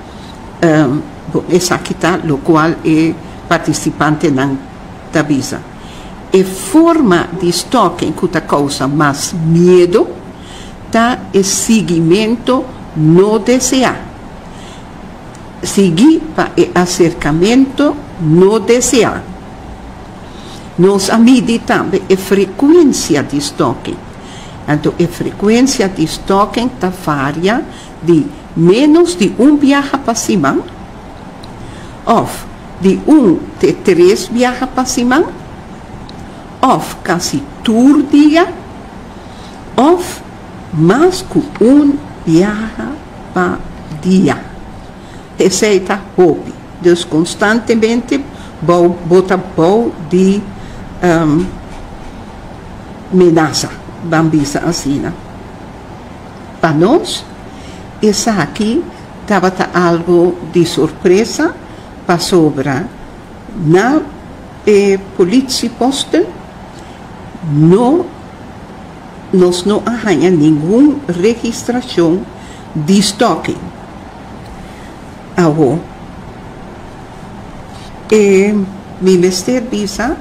Essa aqui está, o qual o participante não avisa. E forma de estoque que causa mais medo está o seguimento não desejado. Seguir para o acercamento não desejado. Nós amamos também a frequência de estoque. Então, a frequência de estoque varia de menos de viagem para cima, ou de 3 viagens para cima, ou quase todo dia, ou mais que viagem para dia. Esse é o hobby. Então, constantemente, bota de ameaça. Bambisa assim. Para nós, essa aqui estava algo de surpresa para sobrar. Na polícia posta, nós não arranhamos nenhuma registração de estoque. Agora, o Ministério Visa,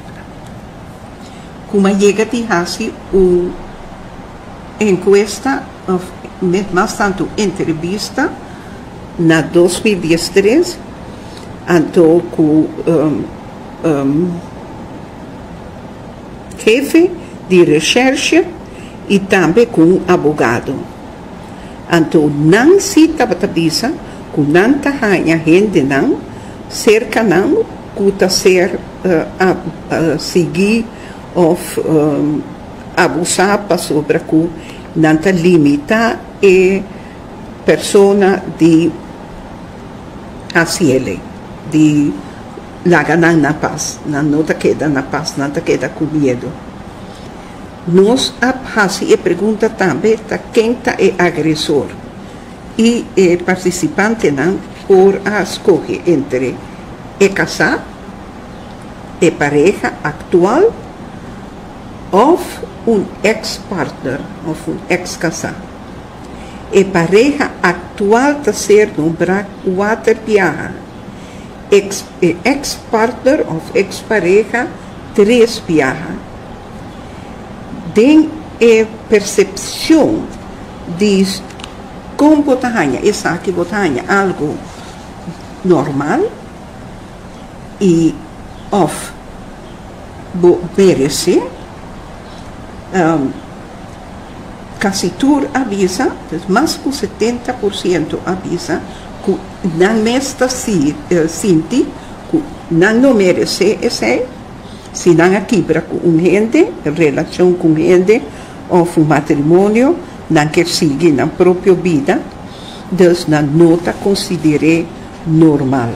como chega de fazer uma encuesta, mais tanto entrevista, na 2013, então com chefe de recherche e também com um advogado. Então, não se estava visa, com não tem gente não, cerca não, que está ser seguir ou abusar para sobre que não limita a pessoa de ACL, de largar na paz, não queda na paz, não queda com medo. Nós fazemos a pergunta também quem é agressor e o participante não por escolher entre o casado, a pareja atual ou ex-partner, ou ex-casado. A pareja atual está sendo um quatro viagens. Ex-partner ou ex-pareja, 3 viagens. Tem a percepção diz como botahanya, essa aqui botahanya, algo normal e of merece, quase tudo avisa, mais que 70% avisa que não mesmo sente que não merece esse, se não quebra com gente, relação com gente, ou um matrimônio, não quer seguir na própria vida, Deus não nota considere normal.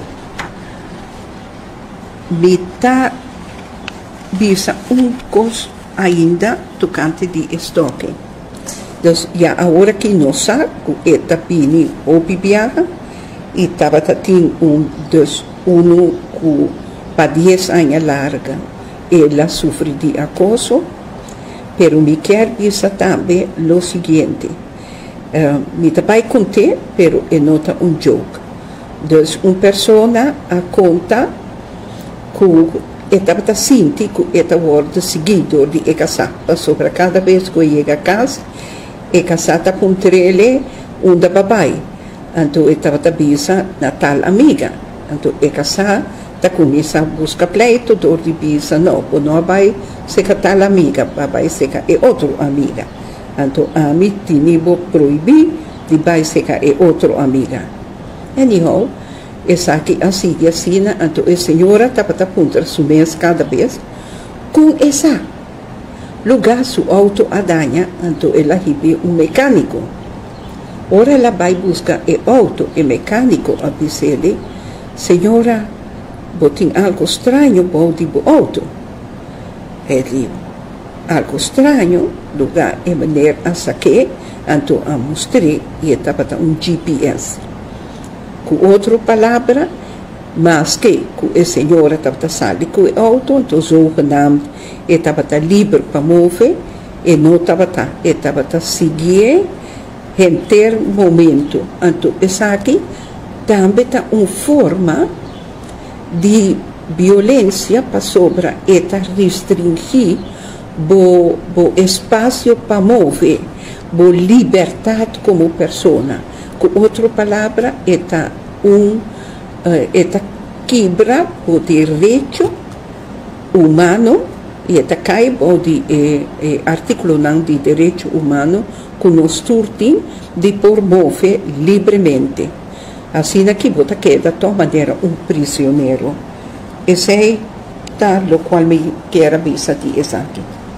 Me está visa coisa ainda tocante de estoque. Então, já agora que nós sabemos que está pini ou bibiaga, e estava tendo uno que para 10 anos larga, ela sofre de acoso, pero me quer visa também o seguinte, me vai contar, pero é nota joke. Então, uma pessoa conta que estava sentindo que estava seguido de casa, sobre cada vez que chega a casa, casa está com ele da babai. Então, estava bisa na tal amiga. Então, casa está começa a buscar pleito, de bisa, não vai ser tal amiga, vai ser outra amiga. Então, a mim tinha proibir de vai ser outra amiga. Anyhow, essa aqui assim, então a senhora estava a apontar sua mês cada vez com essa lugar seu auto a danha, então ela recebe mecânico. Ora ela vai buscar o auto e mecânico a dizer, senhora, tem algo estranho pode o auto. Ele algo estranho, lugar e maneira a saque, então a mostrei e estava GPS. Com outra palavra, mas que a senhora estava saindo com o auto, então zogenaamd, estava livre para mover, e não estava seguir em ter momento. Então, essa aqui também está uma forma de violência para sobre eta restringir o espaço para mover, a liberdade como pessoa. Com outra palavra, esta quebra o direito humano e esta cai o artículo de direito humano que nós turtim de por mover livremente. Assim aqui você queda de maneira prisioneiro. Esse é o qual me quero avisar de aqui.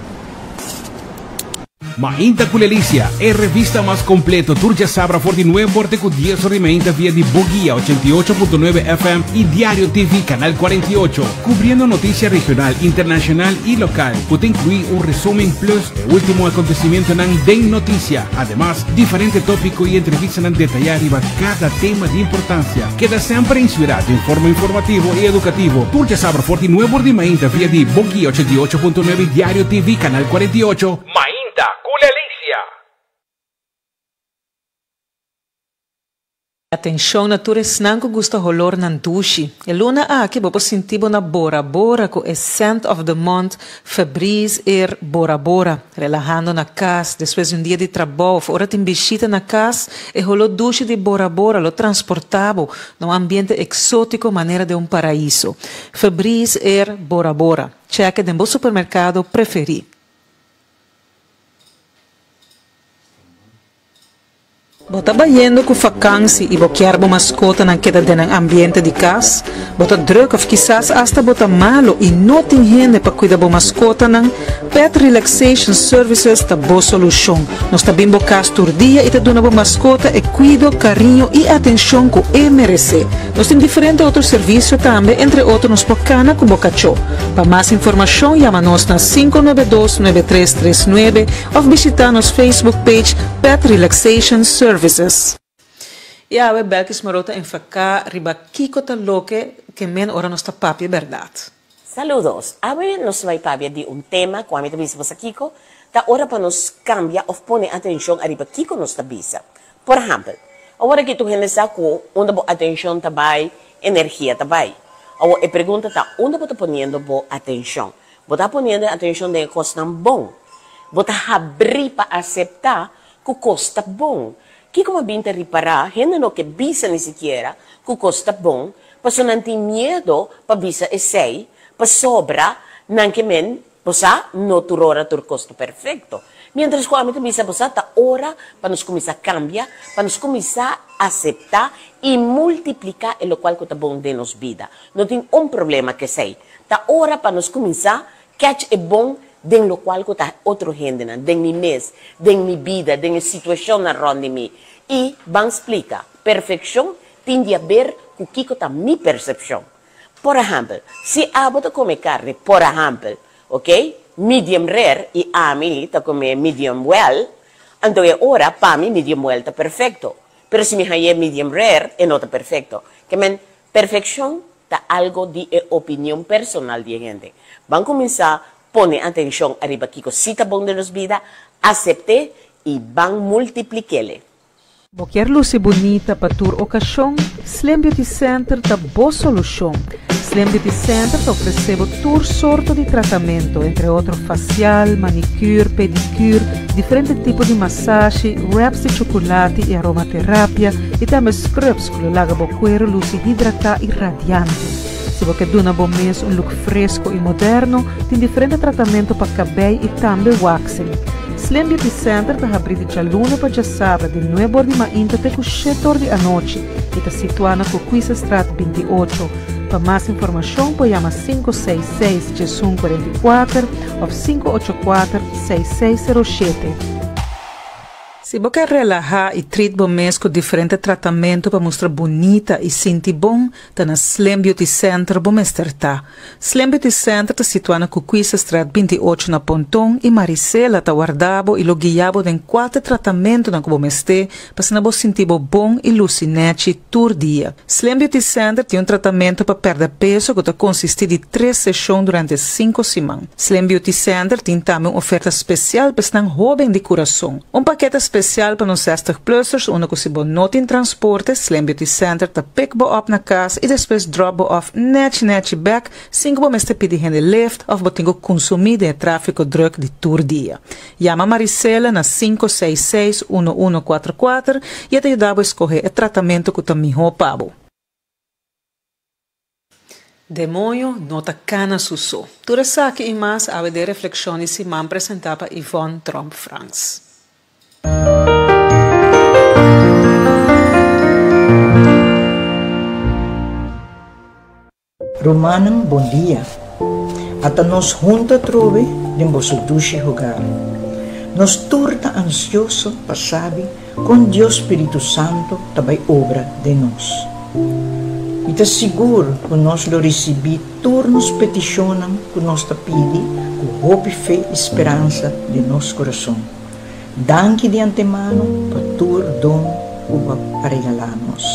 Mainta Culelicia, el revista más completo, Turja Sabra 49 Borte con 10 sorrimenta vía de Boguía 88.9 FM y Diario TV Canal 48, cubriendo noticias regional, internacional y local. Puede incluir un resumen plus el último acontecimiento en Den Noticia. Además, diferentes tópicos y entrevistas en detallar y cada tema de importancia. Queda siempre inspirado en forma informativo y educativo. Turja Sabra 49 Borte Mainta vía de Boguía 88.9 Diario TV Canal 48. Mainta Culelicia. Atenção na turisnan ko gusto holor ng dushi. Eluna aqui bopo sintibo na Bora Bora ko é scent of the month Febreze Bora Bora. Relajando na casa, depois de dia de trabalho, fora tem visita na casa, e holo dushi de Bora Bora lo transportavo num ambiente exótico, maneira de paraíso. Febreze Bora Bora. Cheque de um supermercado preferido. Bota bayendo com vacância e boquear bo mascota na queda de ambiente de casa. Bota druk of quizás hasta bota malo e não tem gente para cuidar bo mascota nan. Pet Relaxation Services tá boa solução. Nós tá bem bocas todo dia e tá dando bo mascota e cuido, carinho e atenção que merece. Nós temos diferentes outros serviços também, entre outros nos bocana com bocachô. Para mais informação, chama-nos na 592-9339 ou visitar nos Facebook page Pet Relaxation Services. E a Belkis Marota em Facá, riba Kiko Taloque, que men ora nos tapapia verdade. Saludos. Hoy nos vai papiar de tema, como te disse você Kiko, da hora para nos cambiar ou pôr atenção a riba Kiko nos tabisa. Por exemplo, agora que tu realiza com onde a atenção tabai, energia tabai. Ou a pergunta tá onde você ponendo boa atenção. Você está ponendo atenção de coisa bom. Você abrir para aceitar que custa bom. Que como binta reparar, gente não que bisa nem sequer, que custa bom, para não ter medo para bisa essay, para sobra, não que men, posa, não turora tur custo perfeito. Mientras que a gente bisa posa, tá hora para nos começar a cambiar, para nos começar a aceitar e multiplicar o qual que tá bom de nos vida. Não tem problema que sei. Tá hora para nos começar a catch é bom de lo qual que tá outro gente, de mi mês, de mi vida, de mi situação around de mim. E vamos explicar. Perfeição tem a ver com o que está minha percepção. Por exemplo, se a bota come carne, por exemplo, ok? Medium rare e a mim está come medium well, então é hora para mim medium well está perfeito. Mas se me é medium rare, não está perfeito. Que men perfeição está algo de opinião personal de gente. Vamos começar a pôr atenção arriba aqui, se está bom de nos vida, aceitar e vamos multiplicar. Qualquer luz bonita para tua ocasião, Slam Beauty Center tá boa solução. Slam Beauty Center oferece toda sorte de tratamento, entre outros facial, manicure, pedicure, diferentes tipos de massagem, wraps de chocolate e aromaterapia, e também scrubs que laga o cuero luz hidratada e radiante. Se você quer dar um bom mês, look fresco e moderno, tem diferentes tratamentos para cabelo e também waxing. Slam Beauty Center está abrindo de luna para sábado, de 9 de manhã até 7 horas da noite, e está situado na Coquissa Strat 28. Para mais informação, pode chamar 566-6144 ou 584-6607. Se você quer relaxar e treat bom mês com diferentes tratamentos para mostrar bonita e sentir bom, está na Slam Beauty Center bom estar. Slam Beauty Center está situado na Coquissa Strat 28 na Pontão e Maricela está guardado e lo guiado em 4 tratamentos na bom este para se não sentir bom e lucinete todo dia. Slam Beauty Center tem tratamento para perder peso que consiste de 3 sessões durante 5 semanas. Slam Beauty Center tem também uma oferta especial para estar jovem de coração. Paquete especial para nos 60 plussers, onde você não em transporte, Slam Beauty Center te pick op na casa e depois drop off net back, sem que você pedir gente lift of você consumir de tráfego druk de todo dia. Chama Maricela na 566-1144 e te ajuda a escolher o tratamento que te melhor pago. Demônio nota cana susso. Tudo isso aqui e mais a de reflexões se man apresentava Yvonne Tromp France. Romanam, bom dia. Até nós juntos trove de vosso duche lugar. Nós turta ansioso para saber com Deus Espírito Santo também obra de nós. E te seguro que nós lo recebi turnos peticionam que nós te pedi com hope, fé e esperança de nosso coração. Danke de antemano para tur dom para regalar-nos.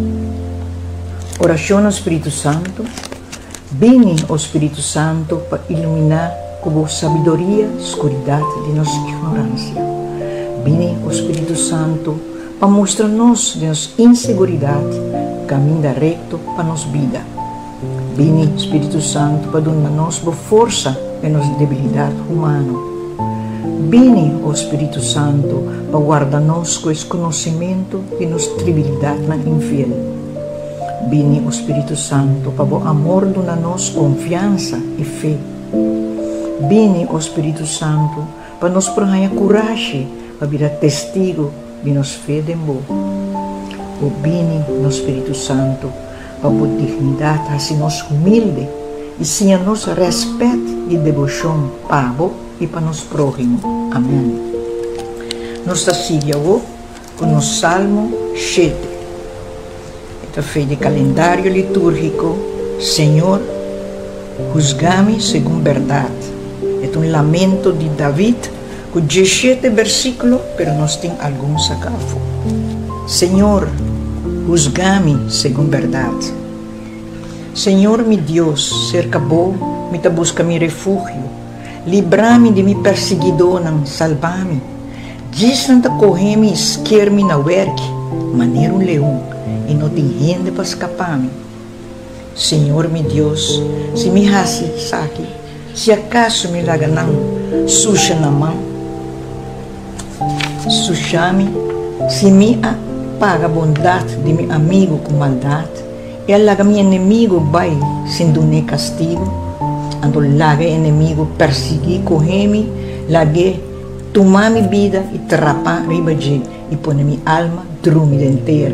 Oração ao Espírito Santo. Vem o Espírito Santo para iluminar com a sabedoria a escuridade de nossa ignorância. Vem o Espírito Santo para mostrar-nos de nossa inseguridade caminho reto para nossa vida. Vem o Espírito Santo para dar-nos força em nossa debilidade humana. Vem o Espírito Santo para guardar-nos com esse conhecimento de nossa tribilidade na infiel. Vem o Espírito Santo para o amor dar-nos confiança e fé. Vem o Espírito Santo para nos provar coragem para virar testigo de nossa fé de amor. O vem o Espírito Santo para a dignidade assim-nos humilde e sem a nosso respeito e devoção para e para nos próximos. Amém. Nós seguimos com o Salmo 7. Esta fé de calendário litúrgico. Senhor, juzga-me segundo verdade. É lamento de David, com 17 versículos, mas nós temos alguns sacafo. Senhor, juzga-me segundo verdade. Senhor, meu Deus, cerca bom, me te busca meu refúgio. Livra-me de mi perseguidor, salva-me. Diz-me de correr-me e esquer-me na werk, maneira leão, e não tem gente para escapar-me. Senhor, meu Deus, se me rasse saque, se acaso me laganam, suja na mão, Sushami, se me paga bondade de meu amigo com maldade, e larga meu inimigo vai sem doer castigo, ando larga inimigo perseguir correr-me, larga tomar minha vida e trapar riba de e pôr minha alma dormir inteira.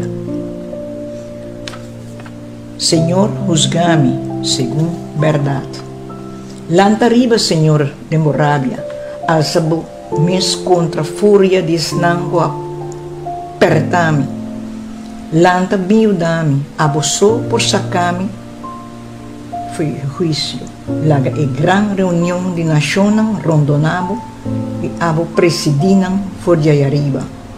Senhor, juzga-me segundo verdade. Lanta riba, Senhor, de morábia, alça-bo mes contra a fúria de snango apertar-me. Lanta biudame, abossou por sacar-me. Foi juízo. Laga e gran reunião de naciones rondonabo e abo presidinam for de arriba.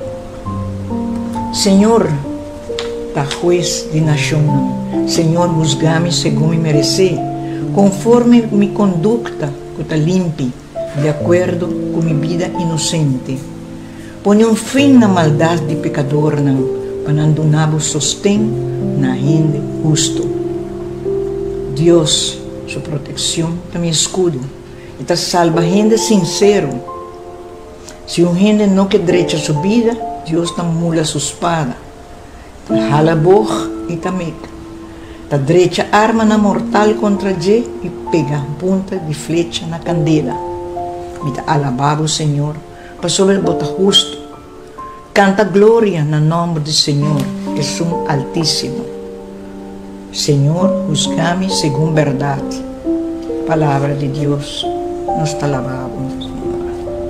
Senhor, ta juez de naciones, Senhor, juzga-me segundo me merecer, conforme mi conducta que ta limpe, de acordo com minha vida inocente. Põe fim na maldade de pecador, para não donar sostém na gente justo. Deus, sua proteção, é meu escudo, e ta salva gente sincero. Se gente não quer direita sua vida, Deus ta mula sua espada, ta jala boca e ta meca. Ta direita arma na mortal contra je e pega ponta de flecha na candela. Me ta alabava o Senhor, para sobre bota justo. Canta glória no nome do Senhor, que sum altíssimo. Senhor, juzga-me segundo verdade. Palavra de Deus, nós te alabamos, Senhor.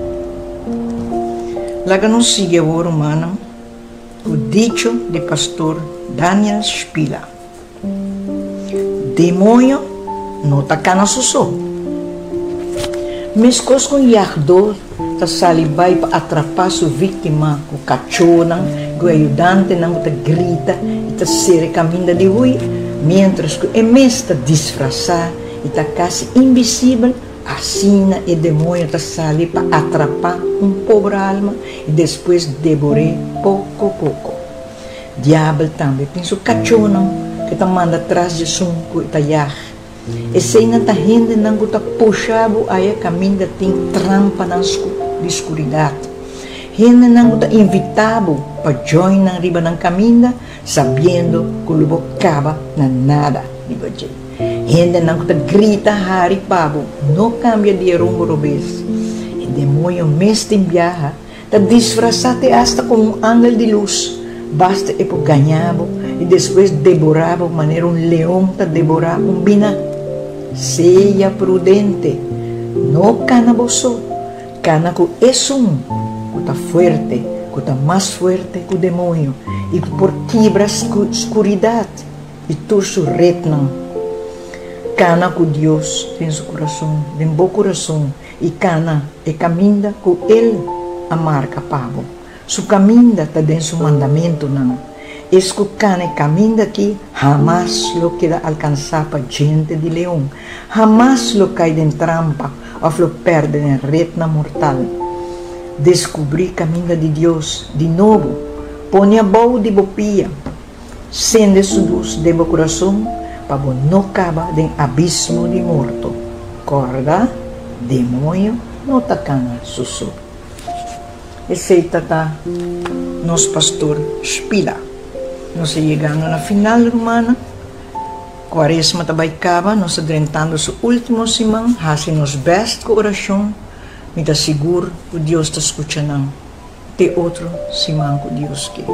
Laga nos sigue agora, humano, o dicho de pastor Daniel Spila. Demônio não taca na susô. Mescos com yardor, ta salibai para atrapar sua vítima, o cachorro, o ajudante não ta grita e ta sere caminha de rui, mientras que é mesta disfarçar e ta quase invisível, assina e demônio ta sali para atrapar pobre alma e depois devorar pouco a pouco. Diabo também tem seu cachorro que ta manda atrás de sunco e ta yar. E se ainda ta gente não ta puxado aí caminho tem trampa na escuridade. Gente não ta invitado para joinar riba na caminho, sabendo que o lobo acaba na nada de baixo. Gente não ta grita hari pabo, não cambia de rumbo robês. E demônio mestre em viaja, ta disfarçado hasta com ángel de luz. Basta e por ganhavo e depois devorava maneira leão ta devorar bina. Seja prudente, não cana boço, cana com esum, que está forte, que está mais forte que o demônio, e por quebra a escuridade, e torce o retnão. Cana com Deus tem seu coração, tem bom coração, e cana é caminha com ele a marca pavo. Su caminha está dentro do mandamento, não. Escucane caminho aqui, jamás lo queda alcançar para gente de leão, jamás lo cai em trampa ou lo perde em retna mortal. Descobrir caminho de Deus de novo, põe a boa de bopia, sende sua luz de meu coração, para não caba em abismo de morto. Corda, demônio, não tacana sussurro. Esse tá nosso pastor Spila. Nós chegando na final romana, Quaresma também acaba, nós adrentando o último semana, fazendo nos best com oração, me dá seguro que Deus está escutando, tem outro semana que Deus quer.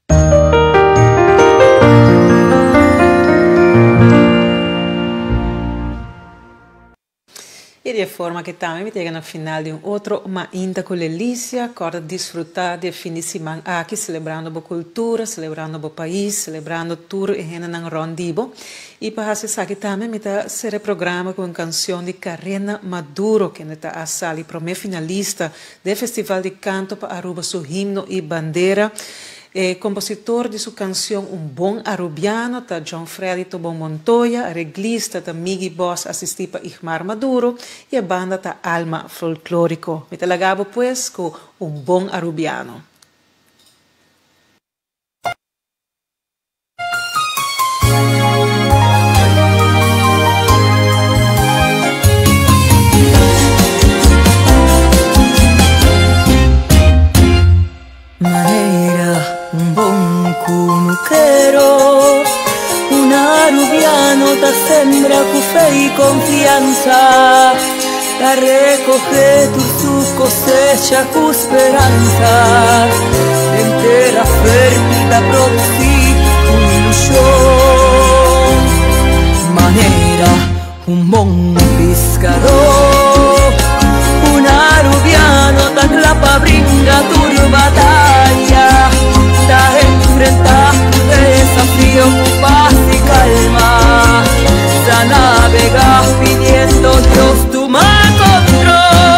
E de forma que também chega no final de outro Mainta com delícia, para desfrutar de fim de semana aqui, celebrando a cultura, celebrando o país, celebrando tudo e gente não rondibo. E para fazer isso também, me dá ser programa com a canção de Karena Maduro, que está a sali para o finalista do Festival de Canto para Aruba, seu himno e bandeira. Compositor de sua canção Um Bom Arubiano, tá John Freddy Tobon Montoya, arreglista tá Miggy Boss, assistir para Igmar Maduro, e a banda tá Alma Folclórico. Me talagabo pues com Um Bom Arubiano. y confianza, a recoger tu cosecha con esperanza, entera fértil a producir un ilusión. Manera un bon pescador, un arubiano ta clapa brinda tu batalla, ta enfrentando desafío con paz y calma, ta navega pidiendo Dios tu más control.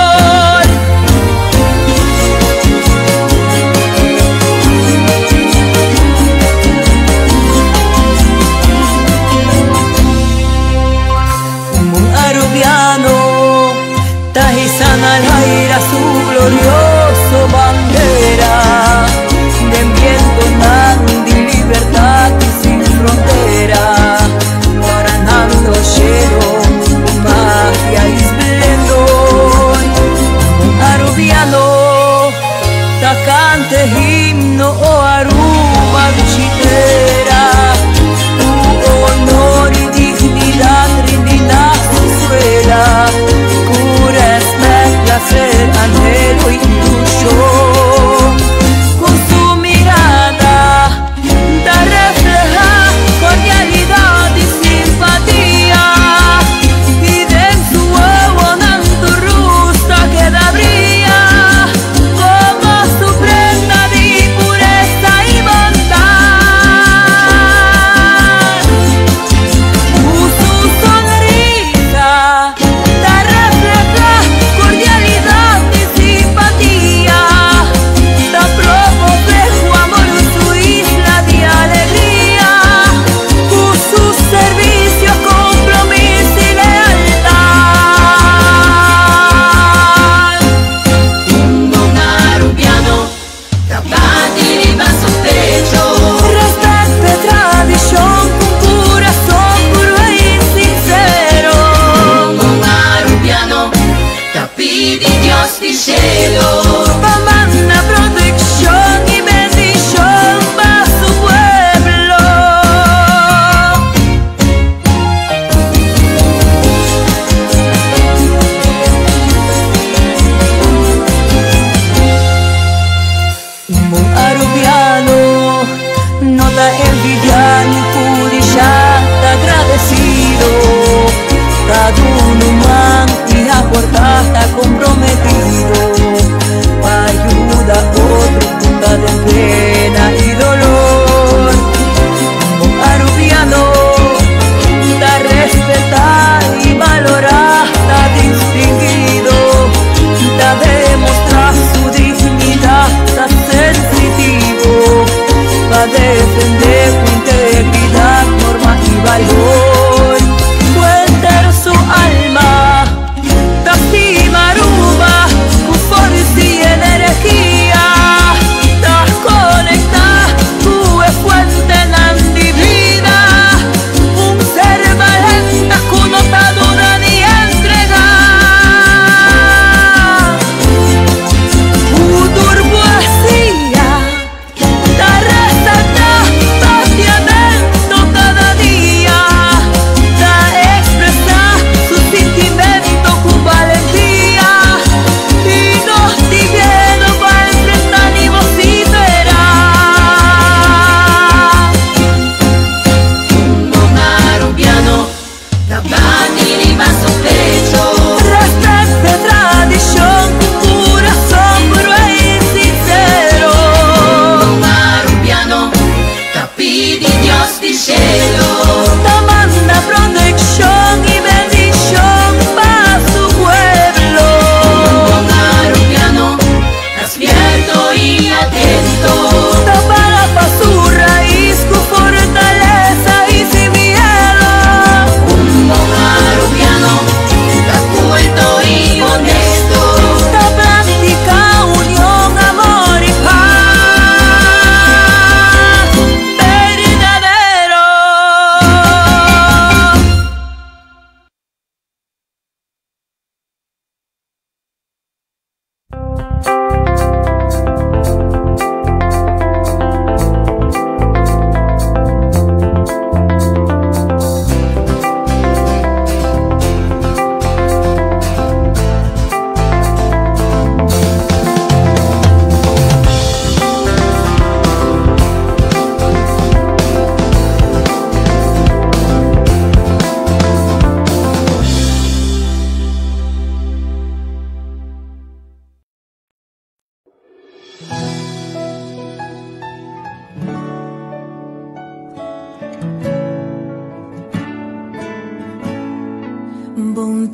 Un arubiano ta izan al aire su glorioso bandera, viento nandi libertad y sin frontera, coronando cielo, magia y esplendor. Un arubiano ta cante himno o aruba bichitera, tu honor y dignidad rindida su suela, cura es placer, anhelo y ilusión. Con su mirada da refleja cordialidad y simpatía, y de su huevo nanto rusta que da brilla como su prenda de pureza y bondad. Su sonrisa da refleja cordialidad y simpatía, da promover su amor su isla de alegría, con su servicio, compromiso y lealtad. Un buen arubiano da bandera en su pecho, respeto y tradición con corazón puro y sincero. Un buen arubiano da pide Dios del cielo, pa' manda protección y bendición pa' su pueblo. Un buen arubiano no da envidia ni pudilla, da agradecido, cada uno man y a guardar está comprometido,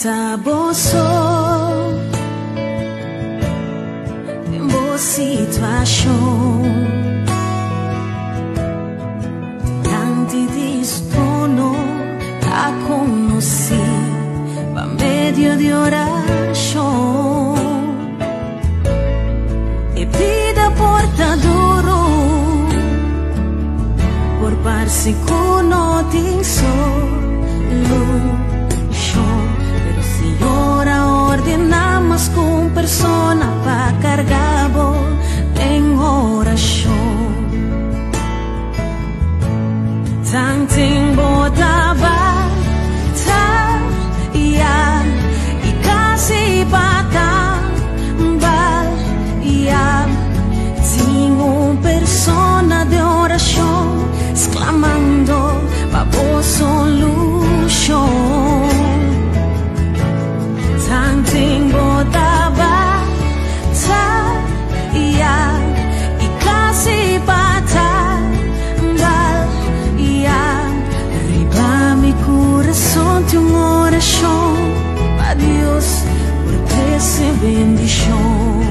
taboso em boa situação diante disso trono a conheci por meio de oração e vida portador por parsi cuno tin solution pero Señora ordenamos con persona pa cargabo en oración tan timbo taba ta ya y casi pata bal ya sin persona de oración exclamando bajo solución tan tengo taba ta ya y casi pata bal ya arriba mi corazón de una oración a Dios por esa bendición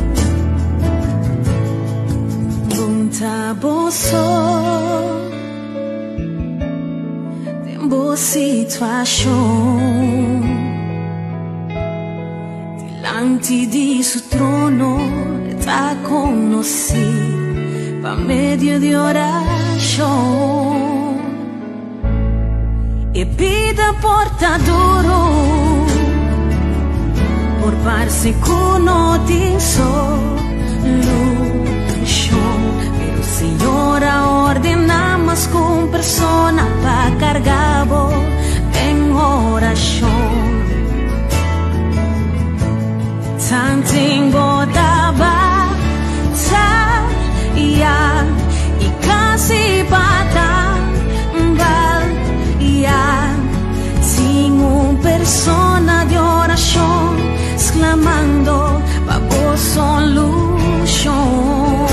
taboso boa situação diante de seu trono está conosci por meio de oração e vida portador por parsi cuno tin solution pero Señora ordenamos con persona pa cargabo en oración tan tengo daba ta ya y casi pata bal ya sin persona de oración exclamando bajo solución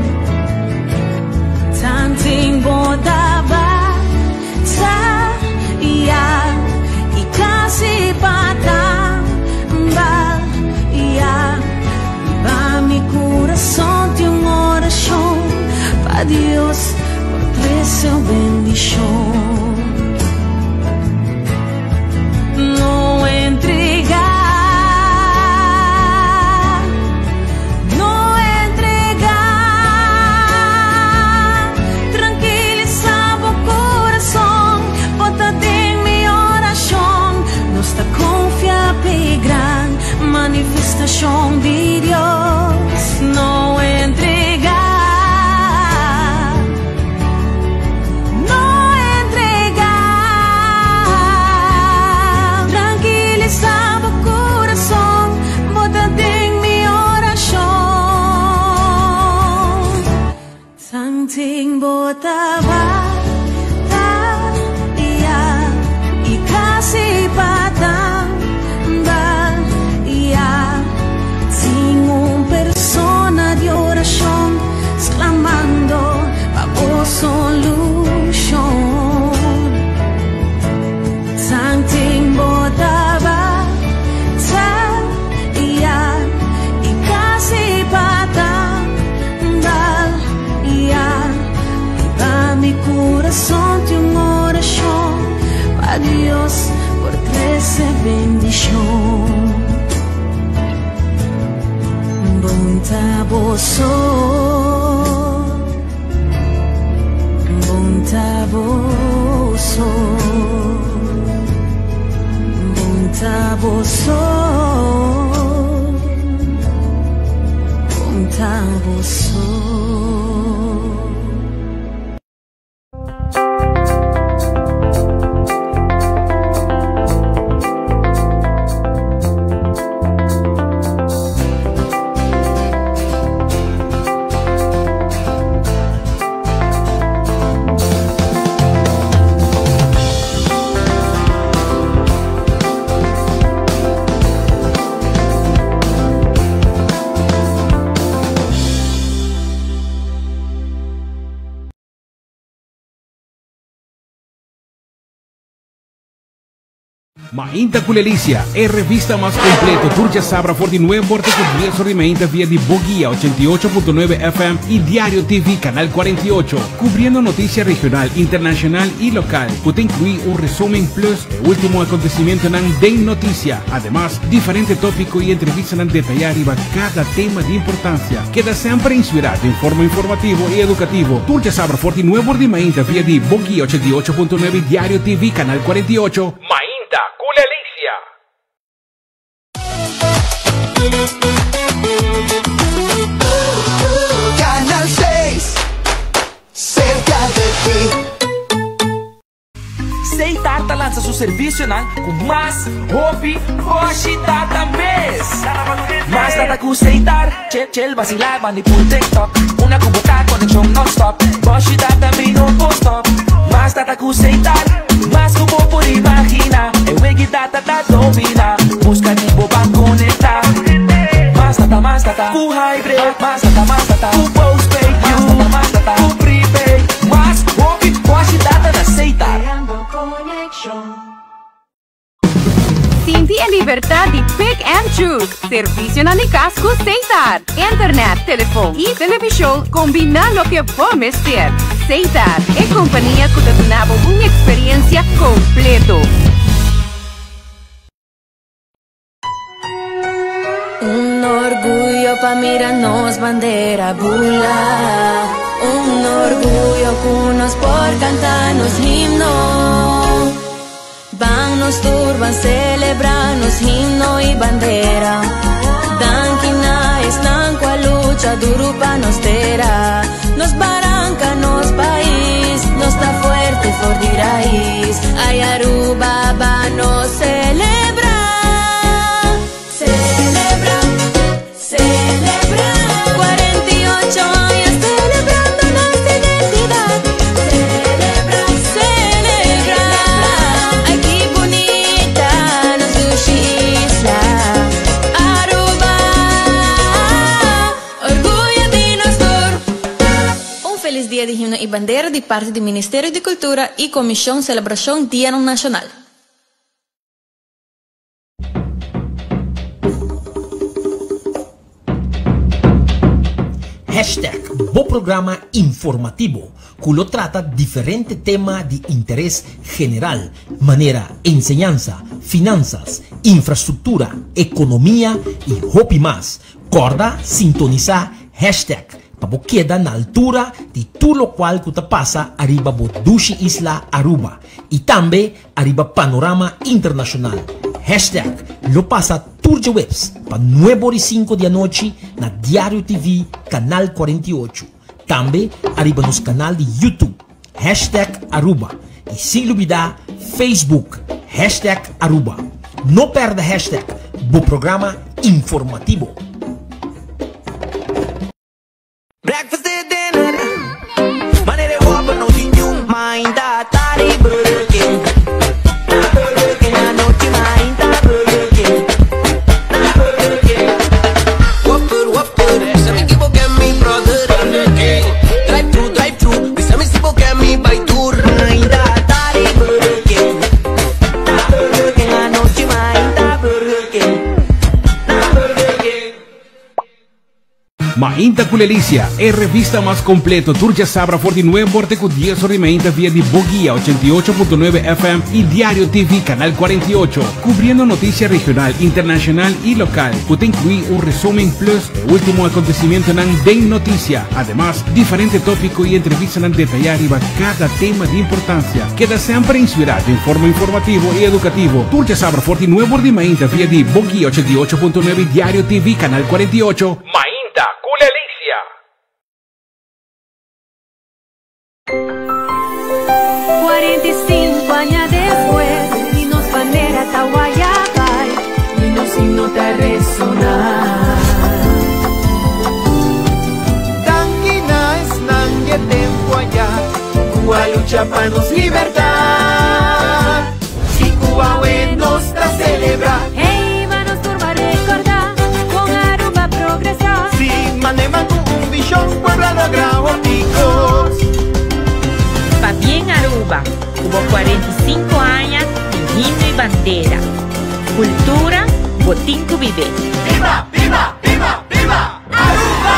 tan tengo daba ta ya y casi pata bal ya va mi corazón de una oración pa Dios por esa bendición no entregar manifestación de Dios no entregar tranquilizaba corazón bótate en mi oración santing botaba y casi pata de oración exclamando bajo solución something botaba ta ya y casi pata bal ya va mi corazón de una oración pa Dios por 13 bendición taboso bom taboso bom taboso Mainta Culelicia, revista más completo, Turcia Sabra 49 Borte con 10 ornamentas vía de Boguía 88.9 FM y Diario TV Canal 48, cubriendo noticias regional, internacional y local. Puede incluir un resumen plus el último acontecimiento en Den Noticia. Además, diferentes tópicos y entrevistas en detallar y cada tema de importancia. Queda siempre inspirado en forma informativo y educativo. Turcia Sabra 49 ornamentas vía de Boguía 88.9 Diario TV Canal 48. Mainta Culelicia. Canal 6, cerca de ti. Seitar lança seu serviço com mais hobby, hoje data mês. Mais data com Seitar, chel vacilar, bandi por TikTok. Una cuboca, conexão non-stop. Hoje data me no post-stop. Mais data com Seitar, mais cubo por imaginar. Eu wegi data da domina. Busca tipo pra conectar. Mais data, full hybrid. Mais data, full postpaid. Mais data, full prepaid. Mais hobby, hoje data da Seitar. Siente en libertad de pick and choose. Servicio na casco Seitar. Internet, teléfono y televisión combina lo que vamos ter. Seitar es compañía que te da una experiencia completo. Un orgullo pa' mirarnos bandera bula. Un orgullo cunos por cantarnos himno. Van nos turban, celebrarnos himno y bandera. Danquina están cual lucha duro pa' nos tera. Nos barranca, nos país, nos está fuerte for de raíz. Ay Aruba va nos celebra. Celebra, celebra. 48 años celebrando nuestra identidad. Celebra, celebra. Ay qué bonita nos isla. Aruba, orgullo de nosotros. Un feliz día de himno y bandera de parte del Ministerio de Cultura y Comisión Celebración Día Nacional. Hashtag Bo Programa Informativo, culo trata diferente tema de interés general, manera enseñanza, finanzas, infraestructura, economía y hobby más. Corda sintonizar hashtag para queda na altura de todo lo cual que te pasa arriba bo Dushi Isla Aruba y también arriba Panorama Internacional. Hashtag lo pasa Turja Webs para 9:05 de noche na Diario TV Canal 48. También arriba nos canal de YouTube. Hashtag Aruba. Y sin olvidar Facebook. Hashtag Aruba. No perda hashtag Bo Programa Informativo. Breakfast and dinner. Money they want but no dinheiro. Mind that tari Burger King. Burger King I know you mind that Burger King. Burger King. What good? Se me equivoqué mi brother. Burger King. Drive through. Se me equivoqué mi by tour. Mind that tari Burger King. Burger King I know you mind that Burger King. Burger King. Mainta Culelicia, revista más completo, Turcia Sabra 49 Borte con 10 ornamentas vía de Boguía 88.9 FM y Diario TV Canal 48, cubriendo noticias regional, internacional y local. Puede incluir un resumen plus el último acontecimiento en Den Noticia. Además, diferentes tópicos y entrevistas en detallar y cada tema de importancia. Queda siempre inspirado en forma informativo y educativo. Turcia Sabra 49 ornamentas vía de Boguía 88.9 Diario TV Canal 48. Mainta Culelicia. 45 años después, y nos bandera Tahuayacay, y nos nota resonar. Tanguina es nangue tempo allá, Cuba lucha para nos libertad, y Cuba nos está celebrar. Hey, manos turba recordar, con Aruba progresar. Si manema con un billón, pueblo logrado ticos. Pa bien Aruba, hubo 45 años de himno y bandera. Cultura, botín que vive. ¡Viva, viva, viva, viva! ¡Aruba!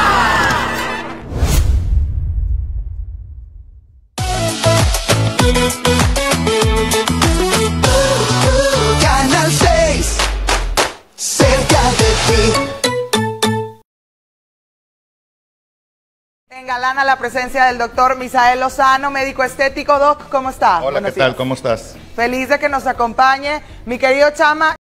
Canal 6, cerca de ti. Engalana la presencia del doctor Misael Lozano, médico estético. Doc, ¿cómo está? Hola, ¿qué tal? ¿Cómo estás? Feliz de que nos acompañe. Mi querido Chama,